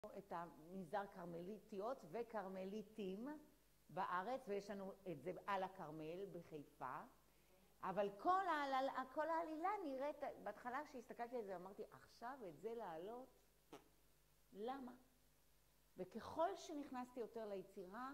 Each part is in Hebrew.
את המנזר קרמליטיות וקרמליטים בארץ, ויש לנו את זה על הכרמל בחיפה, אבל כל העלילה נראית, בהתחלה כשהסתכלתי על זה אמרתי, עכשיו את זה לעלות? למה? וככל שנכנסתי יותר ליצירה,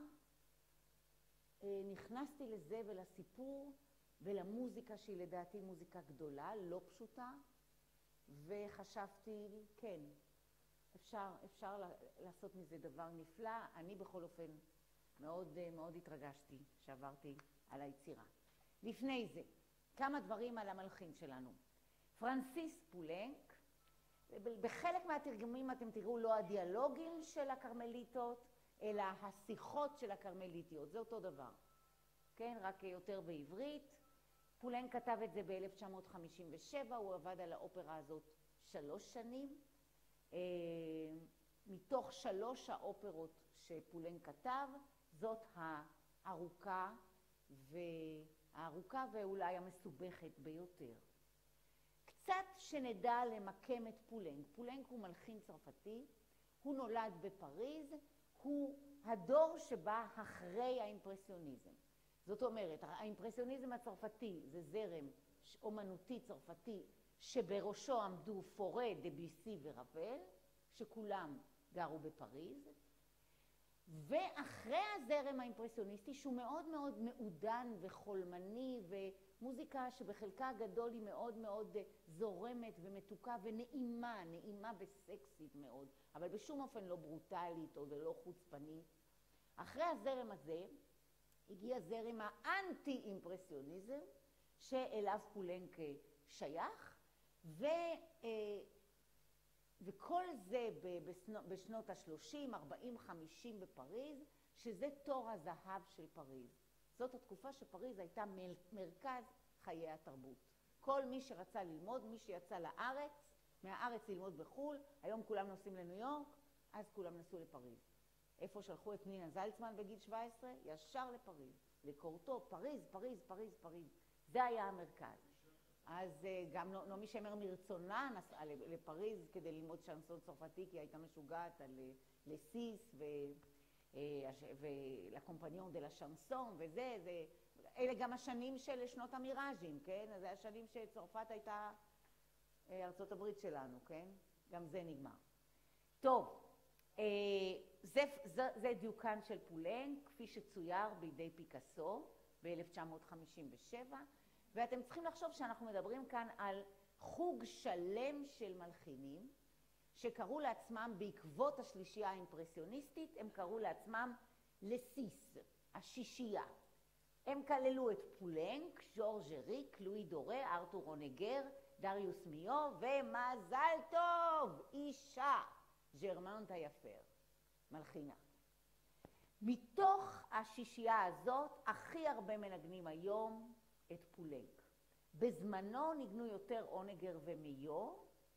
נכנסתי לזה ולסיפור ולמוזיקה שהיא לדעתי מוזיקה גדולה, לא פשוטה, וחשבתי, כן, אפשר לעשות מזה דבר נפלא. אני בכל אופן מאוד התרגשתי שעברתי על היצירה. לפני זה, כמה דברים על המלחין שלנו. פרנסיס פולנק, בחלק מהתרגומים אתם תראו לא הדיאלוגים של הקרמליטות, אלא השיחות של הקרמליטיות, זה אותו דבר. כן, רק יותר בעברית. פולנק כתב את זה ב-1957, הוא עבד על האופרה הזאת 3 שנים. מתוך 3 האופרות שפולנק כתב, זאת הארוכה ואולי המסובכת ביותר. קצת שנדע למקם את פולנק. פולנק הוא מלחין צרפתי, הוא נולד בפריז, הוא הדור שבא אחרי האימפרסיוניזם. זאת אומרת, האימפרסיוניזם הצרפתי זה זרם אומנותי צרפתי שבראשו עמדו פורה, דביוסי ורבל, שכולם גרו בפריז, ואחרי הזרם האימפרסיוניסטי שהוא מאוד מאוד מעודן וחולמני, ומוזיקה שבחלקה הגדול היא מאוד מאוד זורמת ומתוקה ונעימה, נעימה וסקסית מאוד, אבל בשום אופן לא ברוטלית או לא חוצפנית. אחרי הזרם הזה הגיע זרם האנטי-אימפרסיוניזם, שאליו פולנק שייך, וכל זה בשנות ה-30, 40, 50 בפריז, שזה תור הזהב של פריז. זאת התקופה שפריז הייתה מרכז חיי התרבות. כל מי שרצה ללמוד, מי שיצא לארץ, מהארץ ללמוד בחול, היום כולם נוסעים לניו יורק, אז כולם נסעו לפריז. איפה שלחו את נינה זלצמן בגיל 17? ישר לפריז. לקורטו, פריז, פריז, פריז, פריז. זה היה המרכז. אז גם נעמי שמר מרצונה נסעה לפריז כדי ללמוד שנסון צרפתי, כי הייתה משוגעת על לסיס ולקומפניון דה לשנסון וזה, אלה גם השנים של שנות המיראז'ים, כן? זה השנים שצרפת הייתה ארצות הברית שלנו, כן? גם זה נגמר. טוב, זה דיוקן של פולנק, כפי שצויר בידי פיקאסו ב-1957, ואתם צריכים לחשוב שאנחנו מדברים כאן על חוג שלם של מלחינים, שקראו לעצמם בעקבות השלישייה האימפרסיוניסטית, הם קראו לעצמם לסיס, השישייה. הם כללו את פולנק, ז'ורג' ריק, לואי דורה, ארתור רונגר, דריוס מיו, ומזל טוב, אישה, ג'רמן טיאפר, מלחינה. מתוך השישייה הזאת, הכי הרבה מנגנים היום את פולנק. בזמנו ניגנו יותר רונגר ומיו.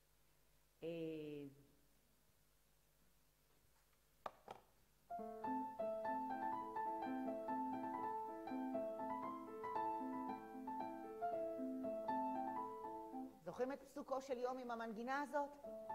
זוכרים את פסוקו של יום עם המנגינה הזאת?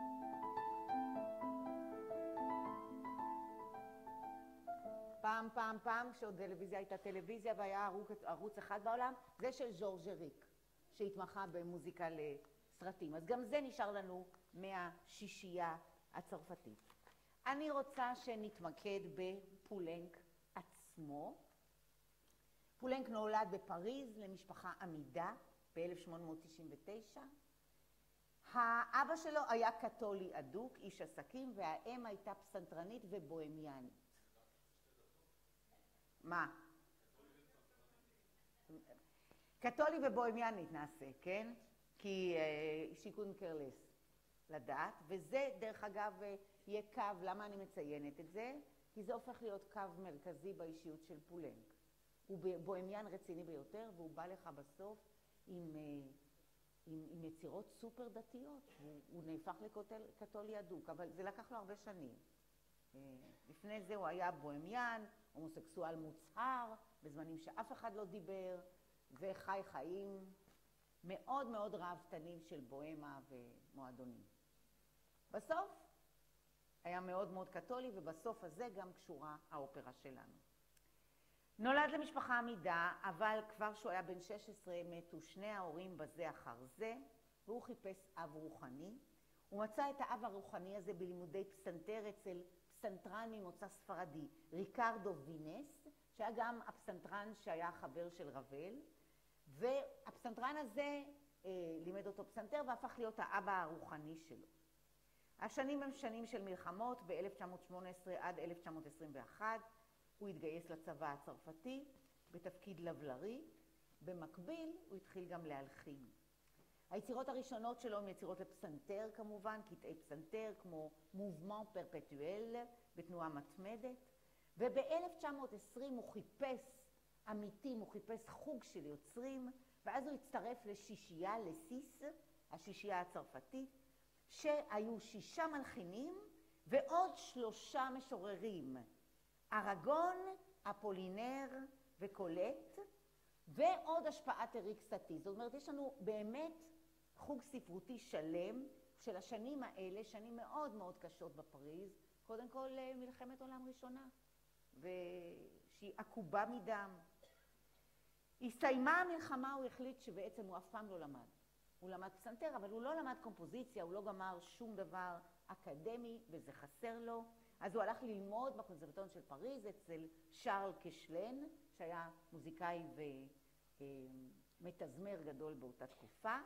פעם, כשעוד טלוויזיה הייתה טלוויזיה והיה ערוץ אחד בעולם, זה של ז'ורג' ריק, שהתמחה במוזיקה לסרטים. אז גם זה נשאר לנו מהשישייה הצרפתית. אני רוצה שנתמקד בפולנק עצמו. פולנק נולד בפריז למשפחה עמידה ב-1899. האבא שלו היה קתולי אדוק, איש עסקים, והאם הייתה פסנתרנית ובוהמיאנית. מה? קתולי ובוהמיאנית נעשה, כן? כי שיקון קרלס לדעת, וזה דרך אגב יהיה קו, למה אני מציינת את זה? כי זה הופך להיות קו מרכזי באישיות של פולנק. הוא בוהמיאן רציני ביותר, והוא בא לך בסוף עם יצירות סופר דתיות. הוא נהפך לקתולי אדוק, אבל זה לקח לו הרבה שנים. לפני זה הוא היה בוהמיאן, הומוסקסואל מוצהר, בזמנים שאף אחד לא דיבר, וחי חיים מאוד מאוד ראוותנים של בוהמה ומועדונים. בסוף היה מאוד מאוד קתולי, ובסוף הזה גם קשורה האופרה שלנו. נולד למשפחה עמידה, אבל כבר שהוא היה בן 16 מתו שני ההורים בזה אחר זה, והוא חיפש אב רוחני. הוא מצא את האב הרוחני הזה בלימודי פסנתר אצל פסנתרן ממוצא ספרדי, ריקרדו וינס, שהיה גם הפסנתרן שהיה חבר של רבל, והפסנתרן הזה לימד אותו פסנתר והפך להיות האבא הרוחני שלו. השנים הם שנים של מלחמות, ב-1918 עד 1921 הוא התגייס לצבא הצרפתי בתפקיד לבלרי, במקביל הוא התחיל גם להלחין. היצירות הראשונות שלו הן יצירות לפסנתר כמובן, קטעי פסנתר כמו מובמנט פרפטואל בתנועה מתמדת, וב-1920 הוא חיפש עמיתים, הוא חיפש חוג של יוצרים, ואז הוא הצטרף לשישייה, לסיס, השישייה הצרפתית, שהיו 6 מלחינים ועוד 3 משוררים, ארגון, אפולינר וקולט, ועוד השפעת אריק סאטי. זאת אומרת, יש לנו באמת חוג ספרותי שלם של השנים האלה, שנים מאוד מאוד קשות בפריז, קודם כל מלחמת עולם ראשונה, שהיא עקובה מדם. הסתיימה המלחמה, הוא החליט שבעצם הוא אף פעם לא למד. הוא למד פסנתר, אבל הוא לא למד קומפוזיציה, הוא לא גמר שום דבר אקדמי, וזה חסר לו. אז הוא הלך ללמוד בקונסרבטוריון של פריז אצל שרל קשלן, שהיה מוזיקאי ומתזמר גדול באותה תקופה.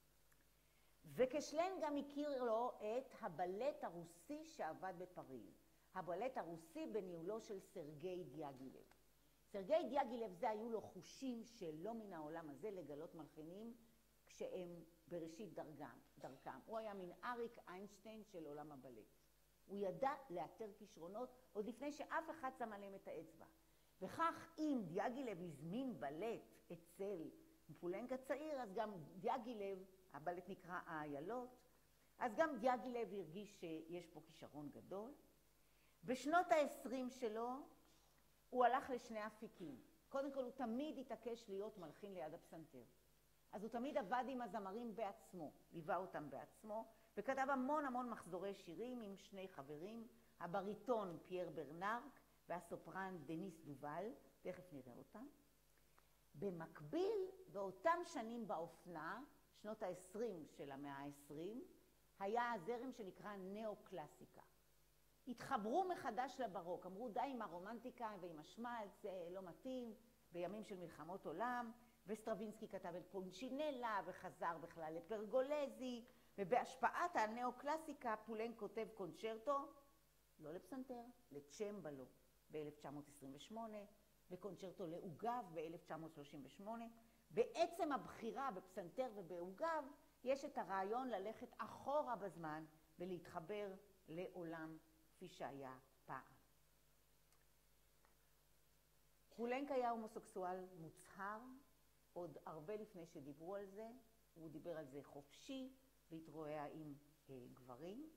וקשלן גם הכיר לו את הבלט הרוסי שעבד בפריז. הבלט הרוסי בניהולו של סרגי דיאגילב. סרגי דיאגילב זה היו לו חושים שלא מן העולם הזה לגלות מלחינים כשהם בראשית דרכם. הוא היה מין אריק איינשטיין של עולם הבלט. הוא ידע לאתר כישרונות עוד לפני שאף אחד שם עליהם את האצבע. וכך אם דיאגילב הזמין בלט אצל פולנק הצעיר, אז גם דיאגילב, הבלט נקרא האיילות, אז גם דיאגילב הרגיש שיש פה כישרון גדול. בשנות ה-20 שלו הוא הלך לשני אפיקים. קודם כל הוא תמיד התעקש להיות מלחין ליד הפסנתר. אז הוא תמיד עבד עם הזמרים בעצמו, ליווה אותם בעצמו, וכתב המון מחזורי שירים עם 2 חברים, הבריטון פייר ברנרק והסופרן דניס דובל, תכף נראה אותם. במקביל, באותם שנים באופנה, שנות ה-20 של המאה ה-20, היה הזרם שנקרא נאו-קלאסיקה. התחברו מחדש לברוק, אמרו די עם הרומנטיקה ועם השמלץ, זה לא מתאים, בימים של מלחמות עולם, וסטרווינסקי כתב את פולצ'ינלה וחזר בכלל לפרגולזי, ובהשפעת הנאו-קלאסיקה פולנק כותב קונצ'רטו, לא לפסנתר, לצ'מבלו ב-1928, וקונצ'רטו לעוגב ב-1938. בעצם הבחירה בפסנתר ובעוגב יש את הרעיון ללכת אחורה בזמן ולהתחבר לעולם כפי שהיה פעם. פולנק היה הומוסקסואל מוצהר, עוד הרבה לפני שדיברו על זה, הוא דיבר על זה חופשי, והתרועע עם גברים.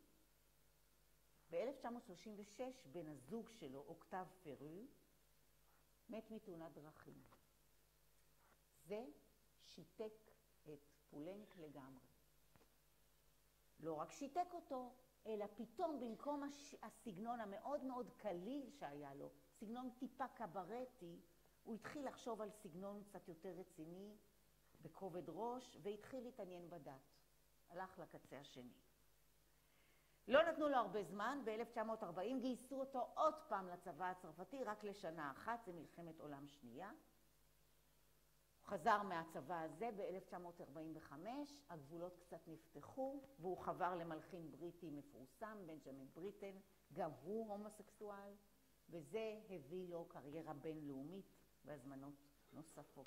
ב-1936 בן הזוג שלו, אוקטב פרו, מת מתאונת דרכים. זה שיתק את פולנק לגמרי. לא רק שיתק אותו, אלא פתאום במקום הסגנון המאוד מאוד קליל שהיה לו, סגנון טיפה קברטי, הוא התחיל לחשוב על סגנון קצת יותר רציני, בכובד ראש, והתחיל להתעניין בדת. הלך לקצה השני. לא נתנו לו הרבה זמן, ב-1940 גייסו אותו עוד פעם לצבא הצרפתי, רק לשנה אחת, זה מלחמת עולם שנייה. הוא חזר מהצבא הזה ב-1945, הגבולות קצת נפתחו, והוא חבר למלחין בריטי מפורסם, בנג'מין בריטן, גם הוא הומוסקסואל, וזה הביא לו קריירה בינלאומית בהזמנות נוספות.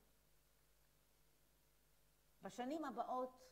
בשנים הבאות,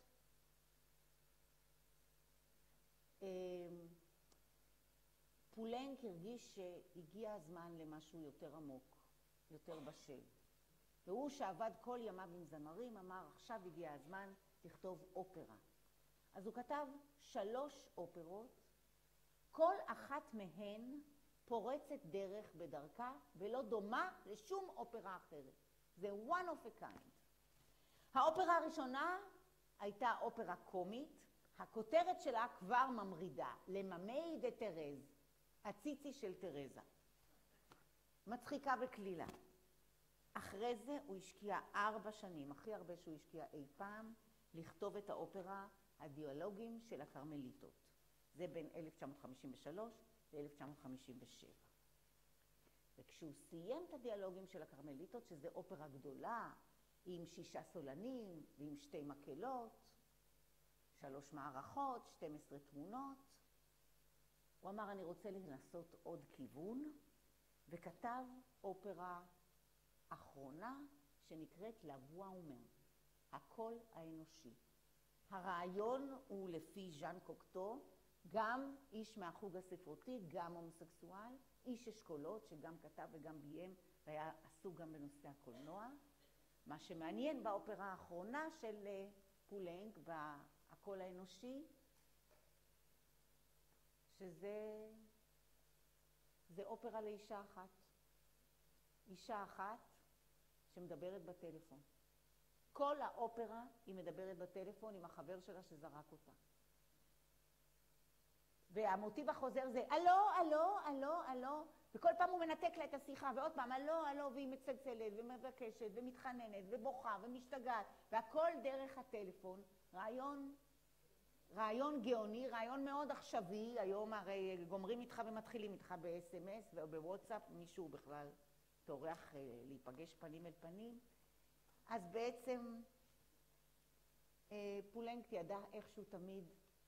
פולנק הרגיש שהגיע הזמן למשהו יותר עמוק, יותר בשל. והוא שעבד כל ימיו עם זמרים, אמר, עכשיו הגיע הזמן לכתוב אופרה. אז הוא כתב 3 אופרות, כל אחת מהן פורצת דרך בדרכה, ולא דומה לשום אופרה אחרת. זה one of a kind. האופרה הראשונה הייתה אופרה קומית, הכותרת שלה כבר ממרידה, לממי דה תרז, הציצי של תרזה. מצחיקה וכלילה. אחרי זה הוא השקיע 4 שנים, הכי הרבה שהוא השקיע אי פעם, לכתוב את האופרה הדיאלוגים של הכרמליטות. זה בין 1953 ל-1957. וכשהוא סיים את הדיאלוגים של הכרמליטות, שזה אופרה גדולה, עם 6 סולנים ועם 2 מקהלות, 3 מערכות, 12 תמונות, הוא אמר, אני רוצה לנסות עוד כיוון, וכתב אופרה אחרונה שנקראת לבוא אומר, הקול האנושי. הרעיון הוא לפי ז'אן קוקטו, גם איש מהחוג הספרותי, גם הומוסקסואל, איש אשכולות שגם כתב וגם ביים והיה עסוק גם בנושא הקולנוע. מה שמעניין באופרה האחרונה של פולנק, הקול האנושי, שזה אופרה לאישה אחת. אישה אחת שמדברת בטלפון. כל האופרה היא מדברת בטלפון עם החבר שלה שזרק אותה. והמוטיב החוזר זה אלו, אלו, אלו, אלו, וכל פעם הוא מנתק לה את השיחה, ועוד פעם אלו, אלו, והיא מצלצלת ומבקשת ומתחננת ובוכה ומשתגעת, והכל דרך הטלפון. רעיון גאוני, רעיון מאוד עכשווי. היום הרי גומרים איתך ומתחילים איתך ב-SMS ובוואטסאפ, מישהו בכלל טורח להיפגש פנים אל פנים. אז בעצם פולנק ידע איכשהו תמיד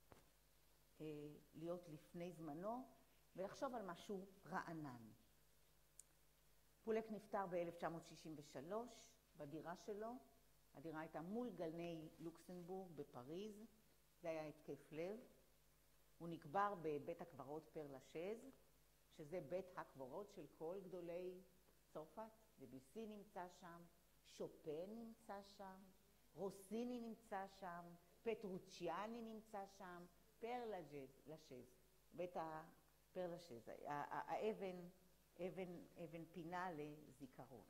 להיות לפני זמנו ולחשוב על משהו רענן. פולנק נפטר ב-1963 בדירה שלו. הדירה הייתה מול גני לוקסנבורג בפריז. זה היה התקף לב. הוא נקבר בבית הקברות פר לשז, שזה בית הקברות של כל גדולי צרפת. דביוסי נמצא שם, שופן נמצא שם, רוסיני נמצא שם, פטרוצ'יאני נמצא שם, פר לשז, בית הפר לשז, אבן פינה לזיכרון.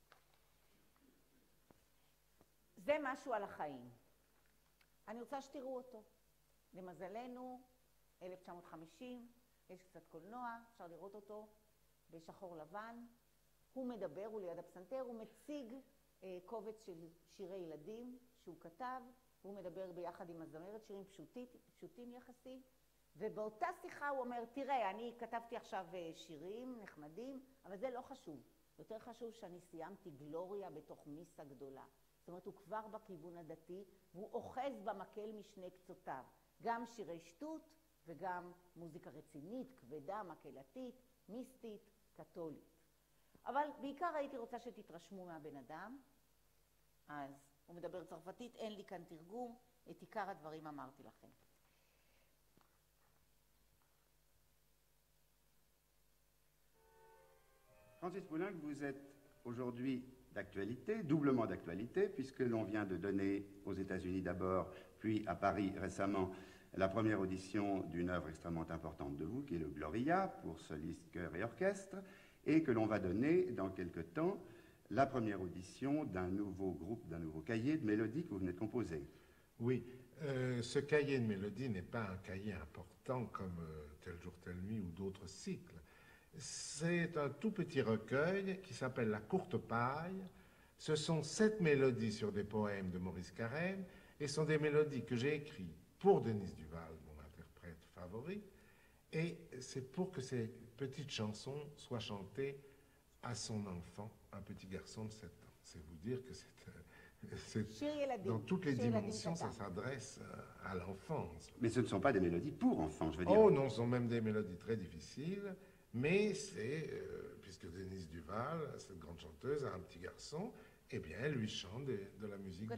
זה משהו על החיים. אני רוצה שתראו אותו. למזלנו, 1950, יש קצת קולנוע, אפשר לראות אותו בשחור לבן. הוא מדבר, הוא ליד הפסנתר, הוא מציג קובץ של שירי ילדים שהוא כתב, והוא מדבר ביחד עם הזמרת, שירים פשוטים יחסית, ובאותה שיחה הוא אומר, תראה, אני כתבתי עכשיו שירים נחמדים, אבל זה לא חשוב. יותר חשוב שאני סיימתי גלוריה בתוך מיסה גדולה. זאת אומרת, הוא כבר בכיוון הדתי, והוא אוחז במקל משני קצותיו. גם שירי שטות וגם מוזיקה רצינית, כבדה, מקהלתית, מיסטית, קתולית. אבל בעיקר הייתי רוצה שתתרשמו מהבן אדם. אז הוא מדבר צרפתית, אין לי כאן תרגום, את עיקר הדברים אמרתי לכם. Francis Poulenc, vous êtes aujourd'hui d'actualité, doublement d'actualité, puisque l'on vient de donner aux États-Unis d'abord, puis à Paris récemment, la première audition d'une œuvre extrêmement importante de vous, qui est le Gloria, pour soliste, chœur et orchestre, et que l'on va donner dans quelque temps la première audition d'un nouveau groupe, d'un nouveau cahier de mélodies que vous venez de composer. Oui, ce cahier de mélodies n'est pas un cahier important comme Tel jour, telle nuit ou d'autres cycles. C'est un tout petit recueil qui s'appelle La courte paille. Ce sont 7 mélodies sur des poèmes de Maurice Carême et ce sont des mélodies que j'ai écrites pour Denise Duval, mon interprète favori, et c'est pour que ces petites chansons soient chantées à son enfant, un petit garçon de 7 ans. C'est vous dire que dans toutes les dimensions, ça s'adresse à l'enfance. Mais ce ne sont pas des mélodies pour enfants, je veux dire. Oh non, ce sont même des mélodies très difficiles, mais c'est, puisque Denise Duval, cette grande chanteuse, a un petit garçon, eh bien, elle lui chante de la musique.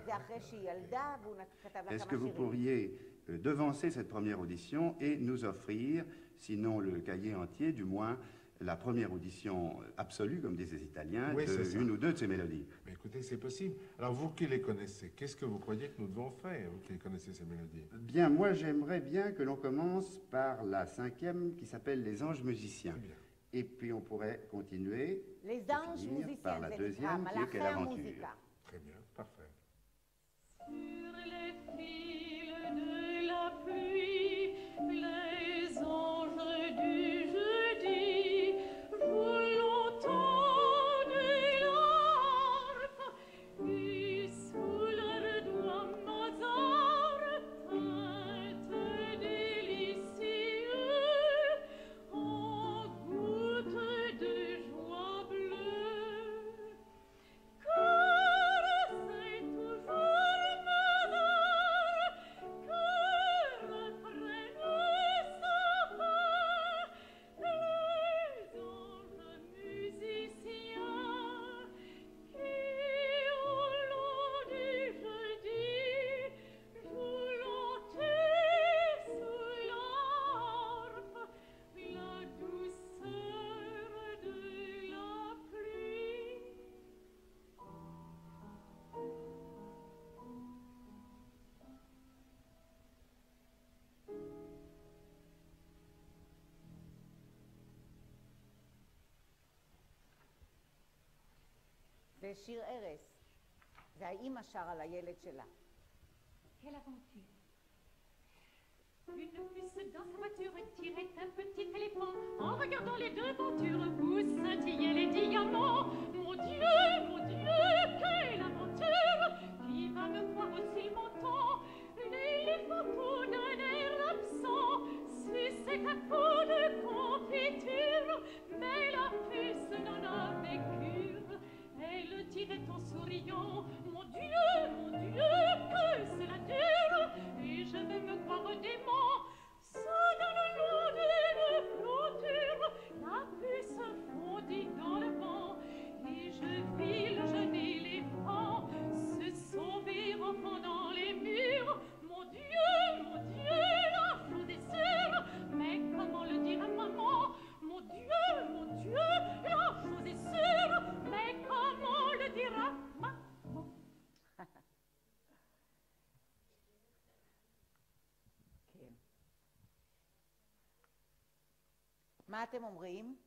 Est-ce que vous pourriez devancer cette première audition et nous offrir, sinon le cahier entier, du moins la première audition absolue, comme disent les Italiens, oui, d'une ou deux de ces mélodies? Mais écoutez, c'est possible. Alors, vous qui les connaissez, qu'est-ce que vous croyez que nous devons faire, vous qui connaissez ces mélodies? Bien, moi, j'aimerais bien que l'on commence par la 5e qui s'appelle Les Anges musiciens. Et puis, on pourrait continuer par la 2e qui est Quelle aventure. Très bien, parfait. Sur les fils de la זה שיר ערש. זה האימא שרה לילד שלה. Quelle aventure! Une puce dans sa voiture tirait un petit éléphant. En regardant les deux voitures où scintillaient les diamants. Mon Dieu, quelle aventure! Qui va me croire aussi m'entend? L'éléphant tout d'un air absent suçait un pot de confiture. Mais la puce n'en avait cure. Elle tirait en souriant. Mon Dieu, que c'est la dure! Et je vais me croire dément. Soudain le long d'une clôture, la puce fondit dans le vent. Et je vis le jeune éléphant se sauver en fendant les murs. Mon Dieu, la chose est sûre. Mais comment le dire à maman? Mon Dieu, la chose est sûre. Mais comment le dire à maman? כן. מה אתם אומרים?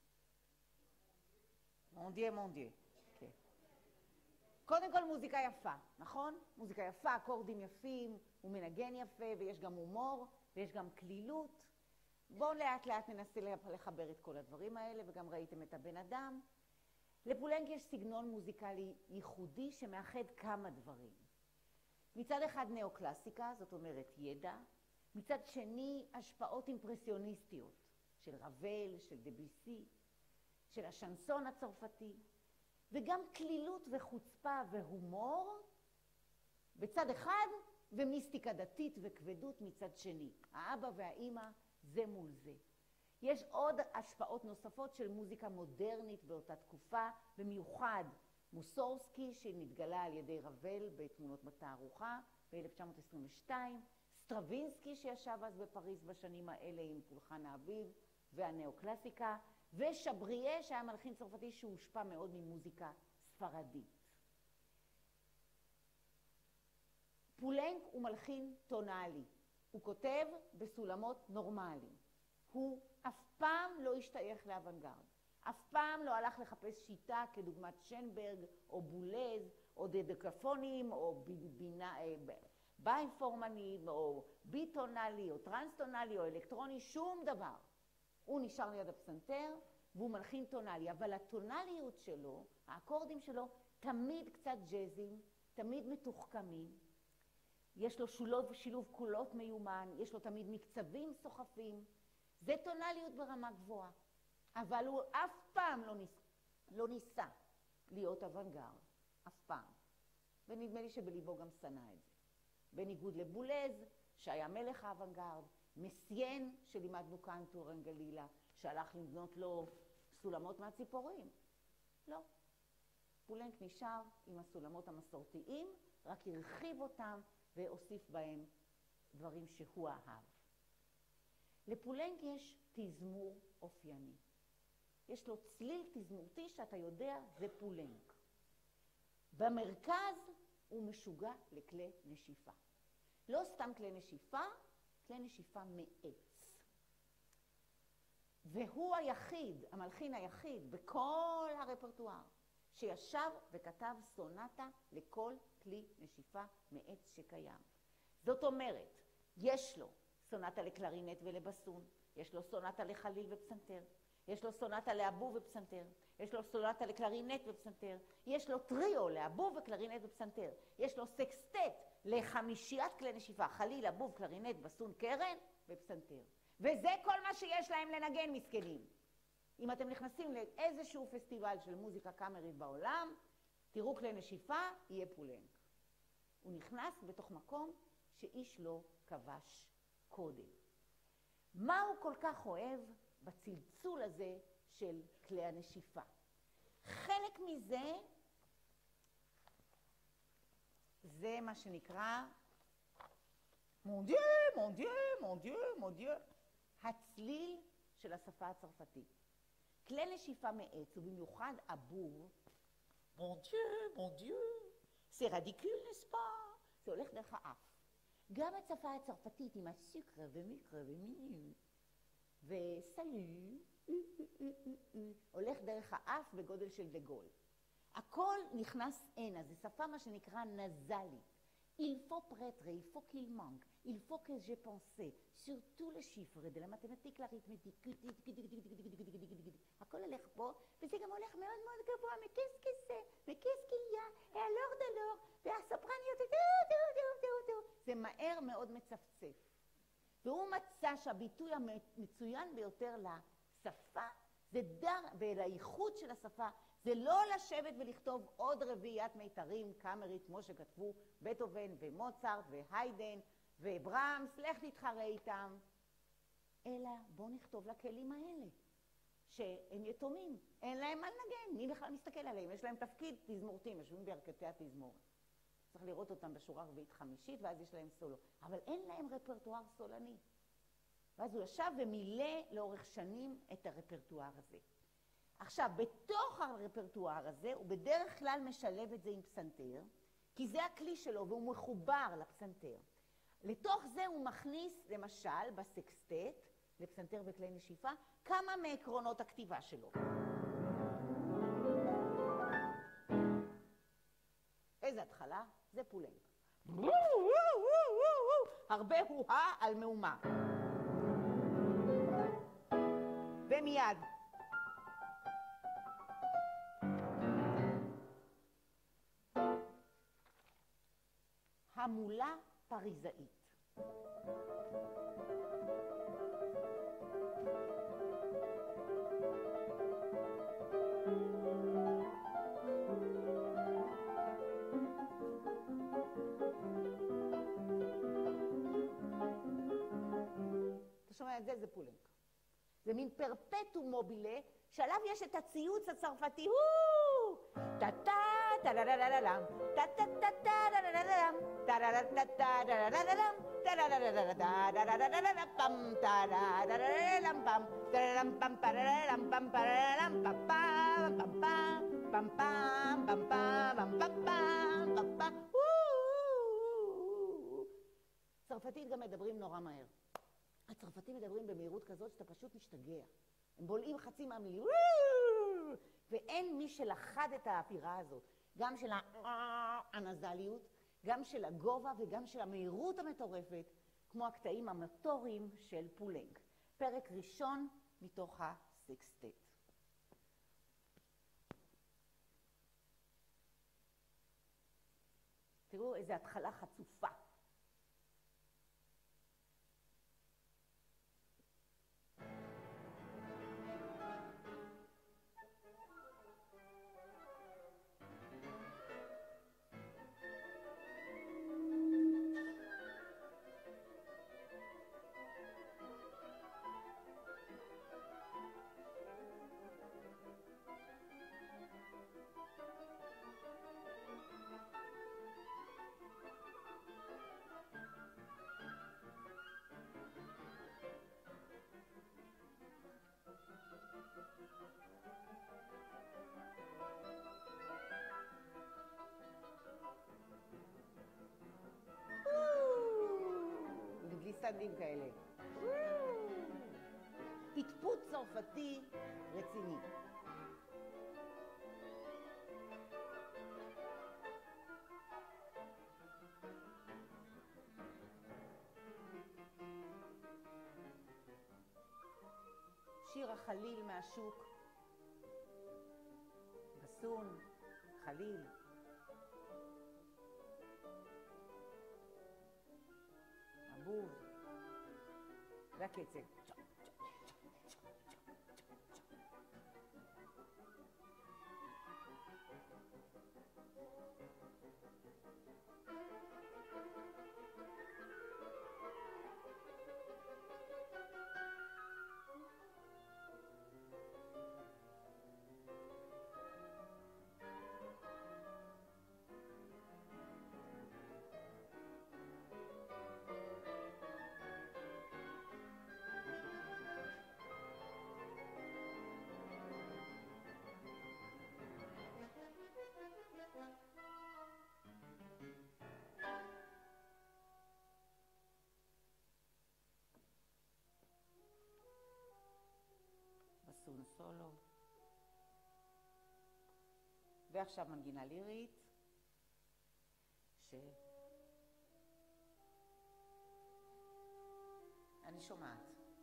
מונדיה. כן. קודם כל מוזיקה יפה, נכון? מוזיקה יפה, אקורדים יפים, הוא מנגן יפה ויש גם הומור ויש גם כלילות. בואו לאט לאט ננסה לחבר את כל הדברים האלה, וגם ראיתם את הבן אדם. לפולנק יש סגנון מוזיקלי ייחודי שמאחד כמה דברים. מצד אחד נאו-קלאסיקה, זאת אומרת ידע, מצד שני השפעות אימפרסיוניסטיות של רבל, של דביסי, של השנסון הצרפתי, וגם כלילות וחוצפה והומור בצד אחד, ומיסטיקה דתית וכבדות מצד שני. האבא והאימא זה מול זה. יש עוד השפעות נוספות של מוזיקה מודרנית באותה תקופה, במיוחד מוסורסקי שנתגלה על ידי רבל בתמונות בתערוכה ב-1922, סטרווינסקי שישב אז בפריז בשנים האלה עם פולחן האביב והנאו-קלאסיקה, ושבריה שהיה מלחין צרפתי שהושפע מאוד ממוזיקה ספרדית. פולנק הוא מלחין טונאלי, הוא כותב בסולמות נורמליים. הוא אף פעם לא השתייך לאוונגרד, אף פעם לא הלך לחפש שיטה כדוגמת שנברג או בולז או דדקפונים או בייפורמני או ביטונלי או טרנסטונלי או אלקטרוני, שום דבר. הוא נשאר ליד הפסנתר והוא מלחין טונאלי, אבל הטונליות שלו, האקורדים שלו, תמיד קצת ג'זים, תמיד מתוחכמים. יש לו שילוב קולות מיומן, יש לו תמיד מקצבים סוחפים. זה טונליות ברמה גבוהה, אבל הוא אף פעם לא ניסה להיות אוונגרד, אף פעם. ונדמה לי שבליבו גם שנא את זה. בניגוד לבולז, שהיה מלך האוונגרד, מסיין, שלימדנו כאן טורן גלילה, שהלך לבנות לו סולמות מהציפורים. לא. פולנק נשאר עם הסולמות המסורתיים, רק הרחיב אותם והוסיף בהם דברים שהוא אהב. לפולנק יש תזמור אופייני. יש לו צליל תזמורתי שאתה יודע, זה פולנק. במרכז הוא משוגע לכלי נשיפה. לא סתם כלי נשיפה, כלי נשיפה מעץ. והוא היחיד, המלחין היחיד בכל הרפרטואר, שישב וכתב סונטה לכל כלי נשיפה מעץ שקיים. זאת אומרת, יש לו סונטה לקלרינט ולבסון, יש לו סונטה לחליל ופסנתר, יש לו סונטה לאבוב ופסנתר, יש לו סונטה לקלרינט ופסנתר, יש לו טריו לאבוב וקלרינט ופסנתר, יש לו סקסטט לחמישיית כלי נשיפה, חליל, אבוב, קלרינט, בסון, קרן ופסנתר. וזה כל מה שיש להם לנגן, מסכנים. אם אתם נכנסים לאיזשהו פסטיבל של מוזיקה קאמרית בעולם, תראו כלי נשיפה, יהיה פולנק. הוא נכנס בתוך מקום שאיש לא כבש קודם. מה הוא כל כך אוהב בצלצול הזה של כלי הנשיפה? חלק מזה זה מה שנקרא mon Dieu, mon Dieu, mon Dieu, mon Dieu, הצליל של השפה הצרפתית. כלי נשיפה מעץ, ובמיוחד אבור, mon Dieu, mon Dieu, c'est ridicule, n'est-ce pas? זה הולך דרך האף. גם השפה הצרפתית עם הסוכר ומיקרו ומיניו וסלו, הולך דרך האף בגודל של דגול. הכל נכנס הנה, זה שפה מה שנקרא נזלית. Il faut prêtre, il faut qu'il manque, il faut que j'ai pensé sur tous les chiffres de la mathématique, l'arithmétique, הכל הולך פה, וזה גם הולך מאוד מאוד גבוה, mais qu'est-ce que c'est, mais qu'est-ce qu'il y a, et alors de l'or, והסופרניות, זה מהר מאוד מצפצף. והוא מצא שהביטוי המצוין ביותר לשפה, ולייחוד של השפה, זה לא לשבת ולכתוב עוד רביעיית מיתרים קאמרית, כמו שכתבו בטהובן ומוצרט והיידן וברמס, לך תתחרה איתם, אלא בוא נכתוב לכלים האלה, שהם יתומים, אין להם מה לנגן, מי בכלל מסתכל עליהם, יש להם תפקיד תזמורתים, יושבים בירכתי התזמורת. צריך לראות אותם בשורה רביעית חמישית, ואז יש להם סולו, אבל אין להם רפרטואר סולני. ואז הוא ישב ומילא לאורך שנים את הרפרטואר הזה. עכשיו, בתוך הרפרטואר הזה, הוא בדרך כלל משלב את זה עם פסנתר, כי זה הכלי שלו והוא מחובר לפסנתר. לתוך זה הוא מכניס, למשל, בסקסטט, לפסנתר וכלי נשיפה, כמה מעקרונות הכתיבה שלו. איזה התחלה? זה פולנק. הרבה הוהה על מהומה. ומיד. המולה פריזאית. אתה שומע את זה? זה פולנק. זה מין פרפטום מובילה, שעליו יש את הציוץ הצרפתי, טה-טה, טה-לה-לה-לה-לם, טה-טה-טה-טה-לה-לה-לה-לם, טה-לה-לה-טה-טה-לה-לה-לם, טה-לה-לה-לה-לה-לה-טה-לה-לה-לה-לם, פם, טה-לה-לה-לה-לם, פם, טה-לה-לם, פם, פה-לה-לה-לם, פם, פה-לה-לה-לם, פם, פם, פם, פם, פם, פם, פם, פם, פם, פם, צרפתית גם מדברים נורא מהר. הצרפתים מדברים במהירות כזאת שאתה פשוט משתגע. הם בולעים חצי מהמילים, ואין מי שלחד את האווירה הזאת, גם של הנזליות, גם של הגובה וגם של המהירות המטורפת, כמו הקטעים המוטוריים של פולנק. פרק ראשון מתוך הסקסטט. תראו איזו התחלה חצופה. גליסנדים כאלה. פטפוט צרפתי רציני. שיר החליל מהשוק. בסון, חליל. הבוב. והקצב. בסון סולו. ועכשיו מנגינה לירית, אני שומעת.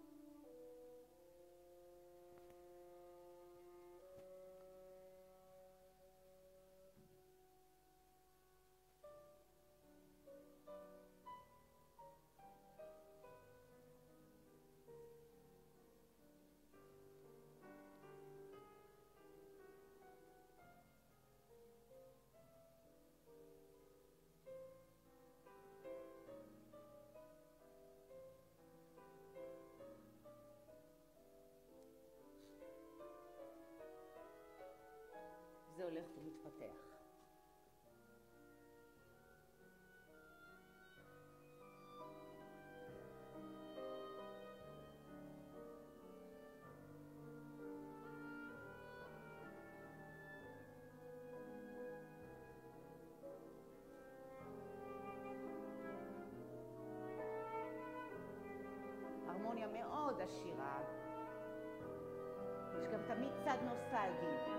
זה הולך ומתפתח. הרמוניה מאוד עשירה. יש גם תמיד צד נוסטלגי.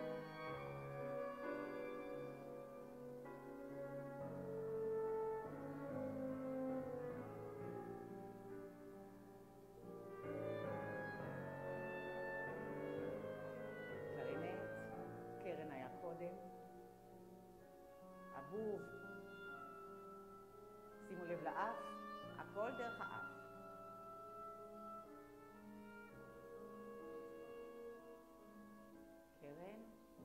הבוב, שימו לב לאף, הכל דרך האף. קרן.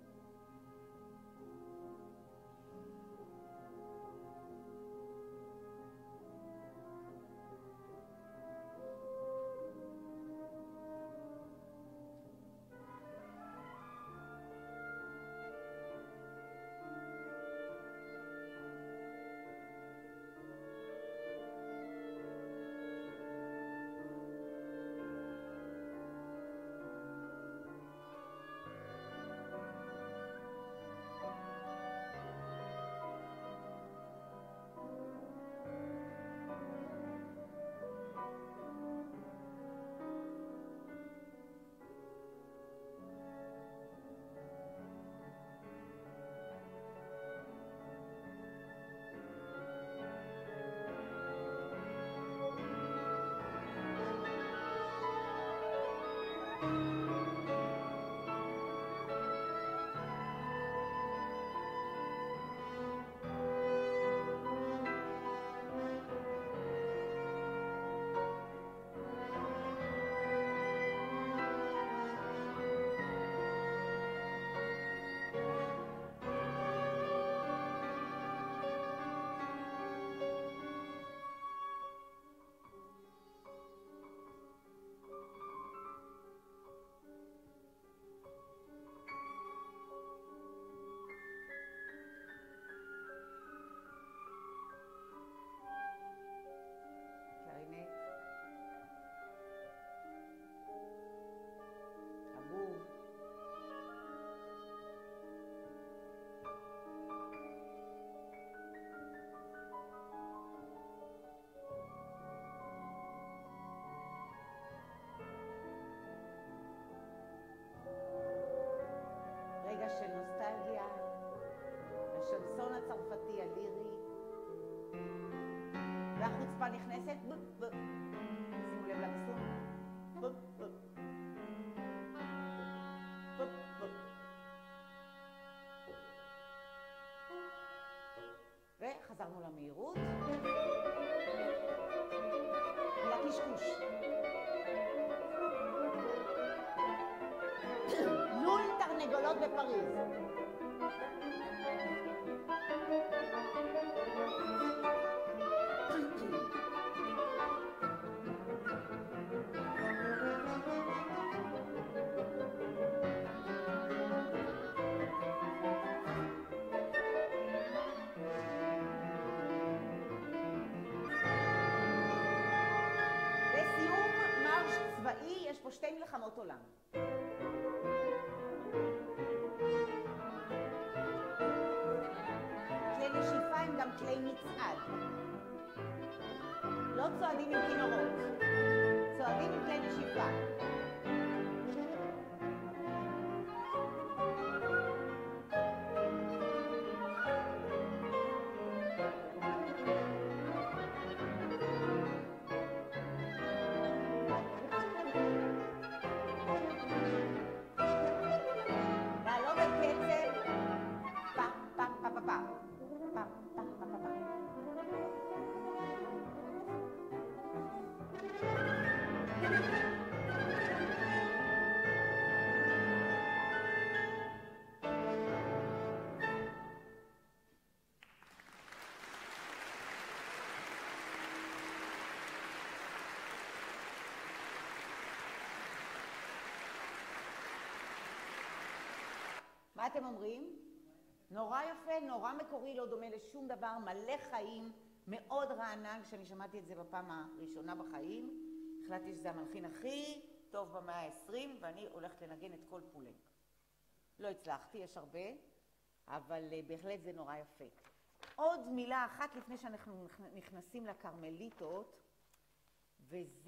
רגע של נוסטלגיה, השנסון הצרפתי הלירי, והחוצפה נכנסת, שימו לב לבסון, המהירות. לקשקוש. לול תרנגולות בפריז. לסיום, מרש צבאי, יש פה 2 מלחמות עולם. כלי נשיפה הם גם כלי מצעד. לא צועדים עם כינורות, צועדים עם כלי נשיפה. לעלות בקצב, פה, פה, פה, פה, פה, פה, פה, פה, פה, פה. מה אתם אומרים? נורא יפה, נורא מקורי, לא דומה לשום דבר, מלא חיים, מאוד רענן. כשאני שמעתי את זה בפעם הראשונה בחיים, החלטתי שזה המלחין הכי טוב במאה ה-20, ואני הולכת לנגן את כל פולנק. לא הצלחתי, יש הרבה, אבל בהחלט זה נורא יפה. עוד מילה אחת לפני שאנחנו נכנסים לקרמליטות, וזה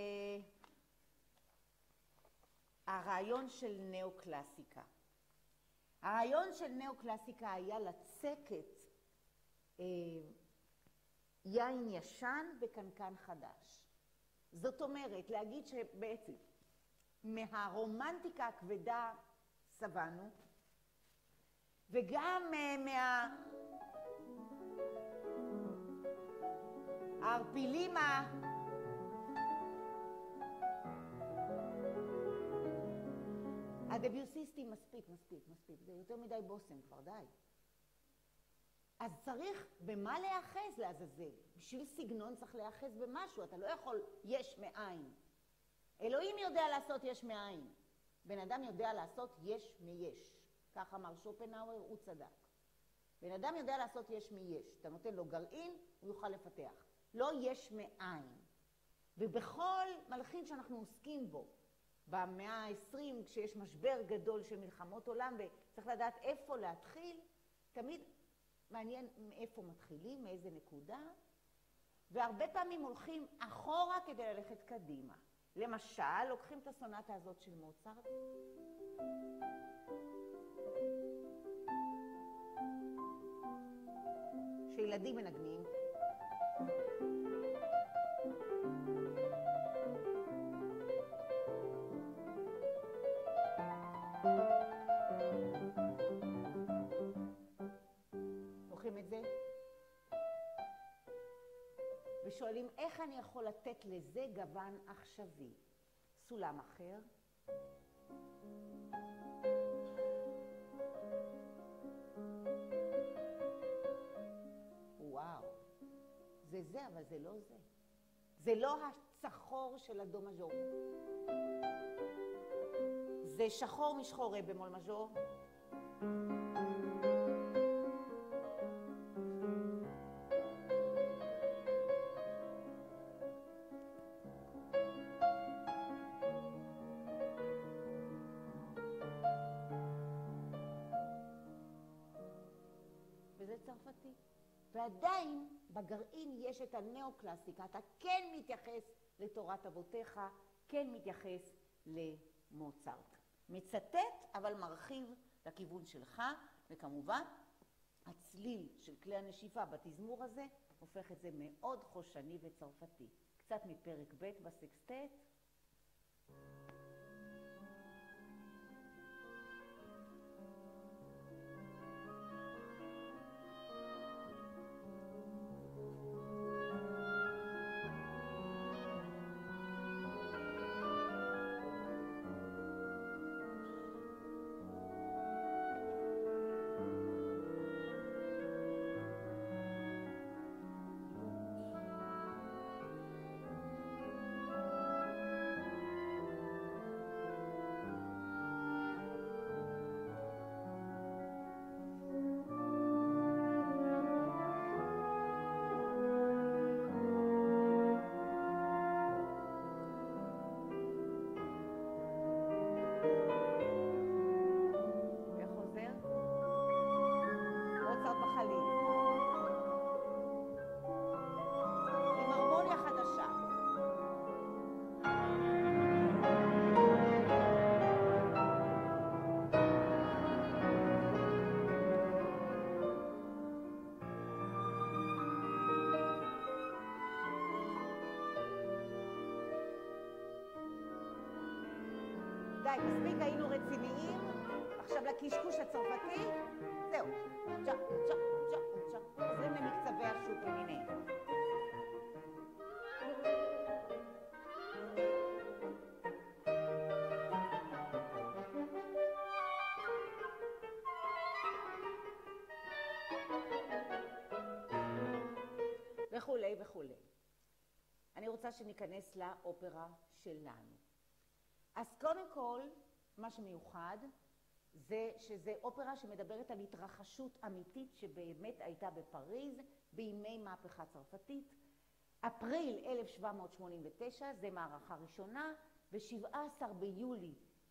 הרעיון של נאו-קלאסיקה. הרעיון של נאו-קלאסיקה היה לצקת יין ישן בקנקן חדש. זאת אומרת, להגיד שבעצם מהרומנטיקה הכבדה סבנו, וגם הערפילים הדביוסיסטים, מספיק, זה יותר מדי בוסם כבר, די. אז צריך במה להיאחז לעזאזל. בשביל סגנון צריך להיאחז במשהו, אתה לא יכול יש מאין. אלוהים יודע לעשות יש מאין. בן אדם יודע לעשות יש מיש. כך אמר שופנהאואר, הוא צדק. בן אדם יודע לעשות יש מיש. אתה נותן לו גרעין, הוא יוכל לפתח. לא יש מאין. ובכל מלחין שאנחנו עוסקים בו, במאה ה-20, כשיש משבר גדול של מלחמות עולם, וצריך לדעת איפה להתחיל, תמיד מעניין מאיפה מתחילים, מאיזה נקודה, והרבה פעמים הולכים אחורה כדי ללכת קדימה. למשל, לוקחים את הסונטה הזאת של מוצרט, שילדים מנגנים, לוקחים את זה ושואלים איך אני יכול לתת לזה גוון עכשווי. סולם אחר, וואו, זה אבל זה לא זה. זה לא הצחור של הדו מז'ור, זה שחור משחורה במול מז'ור. וזה צרפתי. ועדיין בגרעין יש את הנאו-קלאסיקה. אתה כן מתייחס לתורת אבותיך, כן מתייחס למוצרט. מצטט, אבל מרחיב לכיוון שלך, וכמובן, הצליל של כלי הנשיפה בתזמור הזה הופך את זה מאוד חושני וצרפתי. קצת מפרק ב' בסקסטט. די, מספיק היינו רציניים, עכשיו לקשקוש הצרפתי, זהו. צ'ה, צ'ה, צ'ה, צ'ה. חוזרים למקצבי השוק למיניהם. וכולי וכולי. אני רוצה שניכנס לאופרה שלנו. אז קודם כל, מה שמיוחד זה שזה אופרה שמדברת על התרחשות אמיתית שבאמת הייתה בפריז בימי מהפכה צרפתית. אפריל 1789, זה מערכה ראשונה, ו-17 ביולי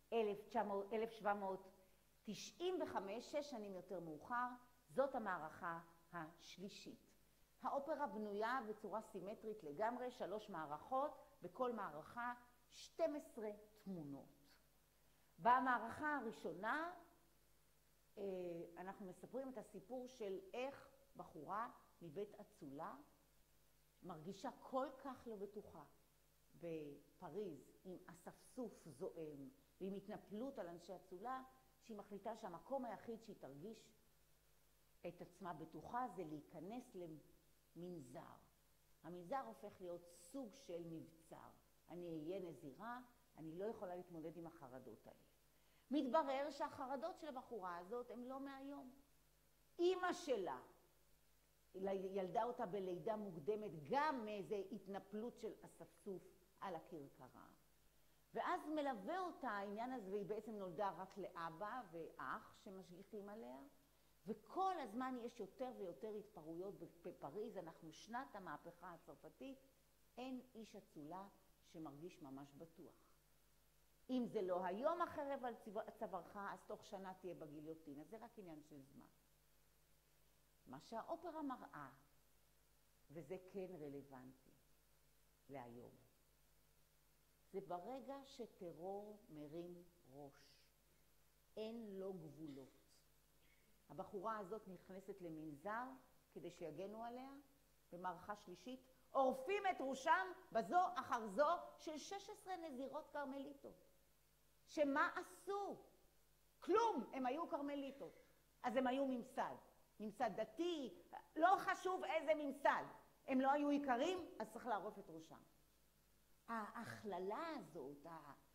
1795, 6 שנים יותר מאוחר, זאת המערכה השלישית. האופרה בנויה בצורה סימטרית לגמרי, 3 מערכות, בכל מערכה 12 תמונות. במערכה הראשונה אנחנו מספרים את הסיפור של איך בחורה מבית אצולה מרגישה כל כך לא בטוחה בפריז עם אספסוף זועם ועם התנפלות על אנשי אצולה, שהיא מחליטה שהמקום היחיד שהיא תרגיש את עצמה בטוחה זה להיכנס למנזר. המנזר הופך להיות סוג של מבצר. אני אהיה נזירה, אני לא יכולה להתמודד עם החרדות האלה. מתברר שהחרדות של הבחורה הזאת הן לא מהיום. אמא שלה ילדה אותה בלידה מוקדמת גם מאיזו התנפלות של אספסוף על הכרכרה. ואז מלווה אותה העניין הזה, והיא בעצם נולדה רק לאבא ואח שמשגיחים עליה. וכל הזמן יש יותר ויותר התפרעויות בפריז. אנחנו שנת המהפכה הצרפתית, אין איש אצולה שמרגיש ממש בטוח. אם זה לא היום החרב על צווארך, אז תוך שנה תהיה בגיליוטינה. זה רק עניין של זמן. מה שהאופרה מראה, וזה כן רלוונטי להיום, זה ברגע שטרור מרים ראש. אין לו גבולות. הבחורה הזאת נכנסת למנזר כדי שיגנו עליה במערכה שלישית, עורפים את ראשם בזו אחר זו של 16 נזירות קרמליטות. שמה עשו? כלום, הם היו קרמליטות. אז הם היו ממסד. ממסד דתי, לא חשוב איזה ממסד. הם לא היו עיקרים, אז צריך לערוף את ראשם. ההכללה הזאת,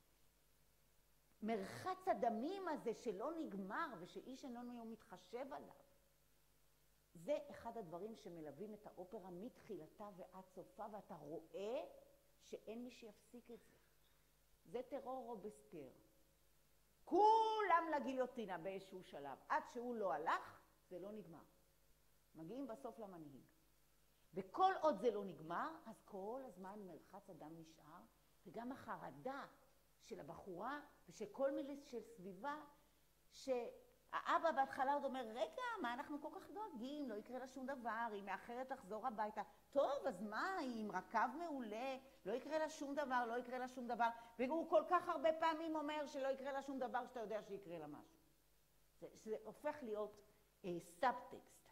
מרחץ הדמים הזה שלא נגמר ושאיש איננו מתחשב עליו, זה אחד הדברים שמלווים את האופרה מתחילתה ועד סופה, ואתה רואה שאין מי שיפסיק את זה. זה טרור רובספייר. כולם לגיליוטינה באיזשהו שלב. עד שהוא לא הלך, זה לא נגמר. מגיעים בסוף למנהיג. וכל עוד זה לא נגמר, אז כל הזמן מרחץ הדם נשאר, וגם החרדה של הבחורה ושל כל מיני של סביבה, שהאבא בהתחלה עוד אומר, רגע, מה אנחנו כל כך דואגים? לא יקרה לה שום דבר, היא מאחרת לחזור הביתה. טוב, אז מה, היא עם רכב מעולה, לא יקרה לה שום דבר, לא יקרה לה שום דבר. והוא כל כך הרבה פעמים אומר שלא יקרה לה שום דבר, שאתה יודע שיקרה לה משהו. זה הופך להיות סאבטקסט.